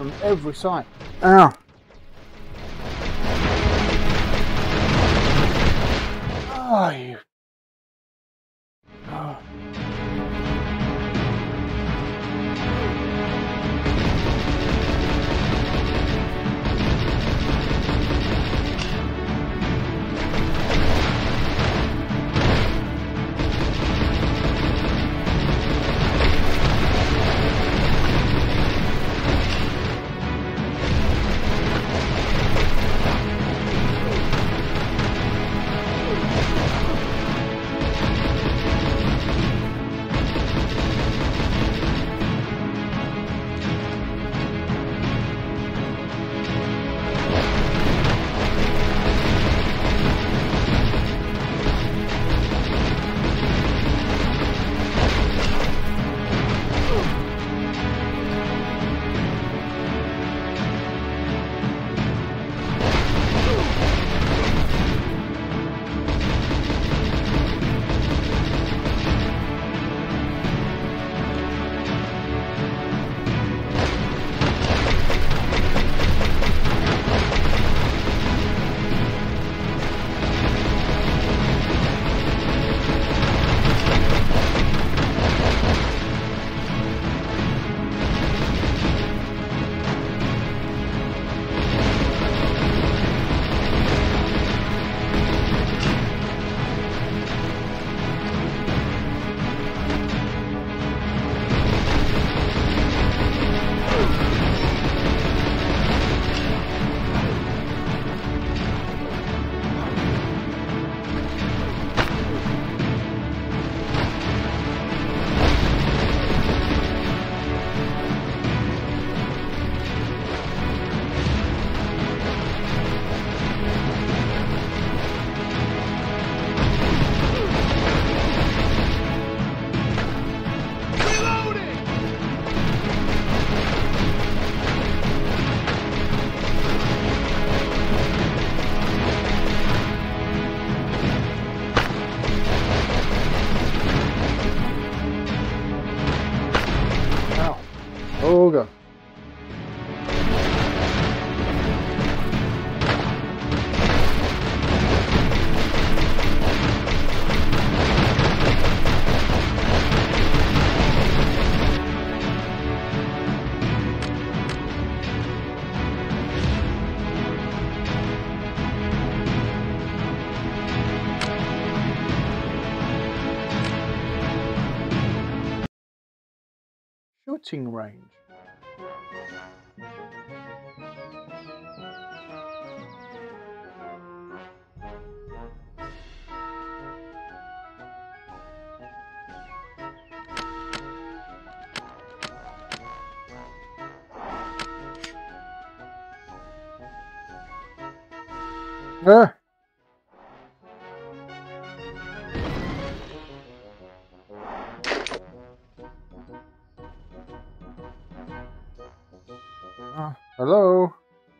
Speaker 1: from every side. Ow! Oh, you. Oh. Ogre. Shooting range. Hello.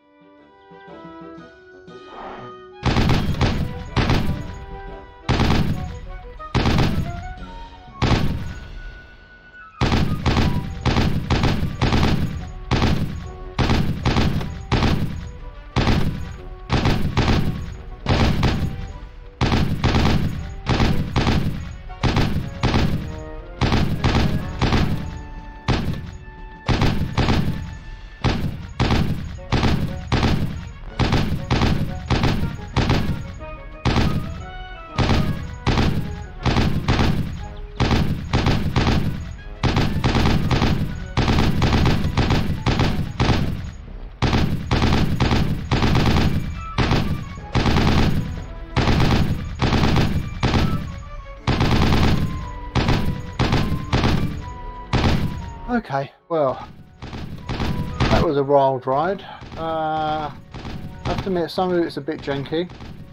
Speaker 1: Okay, well, that was a wild ride. I have to admit, some of it's a bit janky.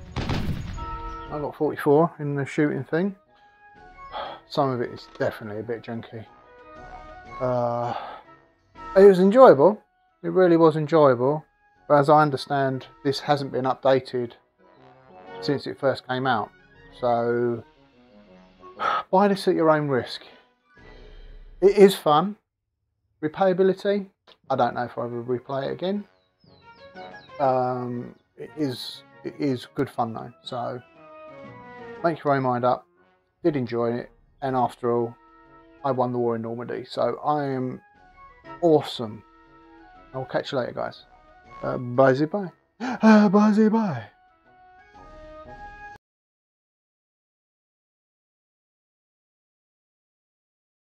Speaker 1: I got 44 in the shooting thing. Some of it is definitely a bit janky. It was enjoyable. It really was enjoyable. But as I understand, this hasn't been updated since it first came out. So buy this at your own risk. It is fun. Replayability, I don't know if I will replay it again. It is good fun though, so make your own mind up. Did enjoy it, and after all, I won the war in Normandy, so I am awesome. I'll catch you later, guys. Bye bye. Bye bye.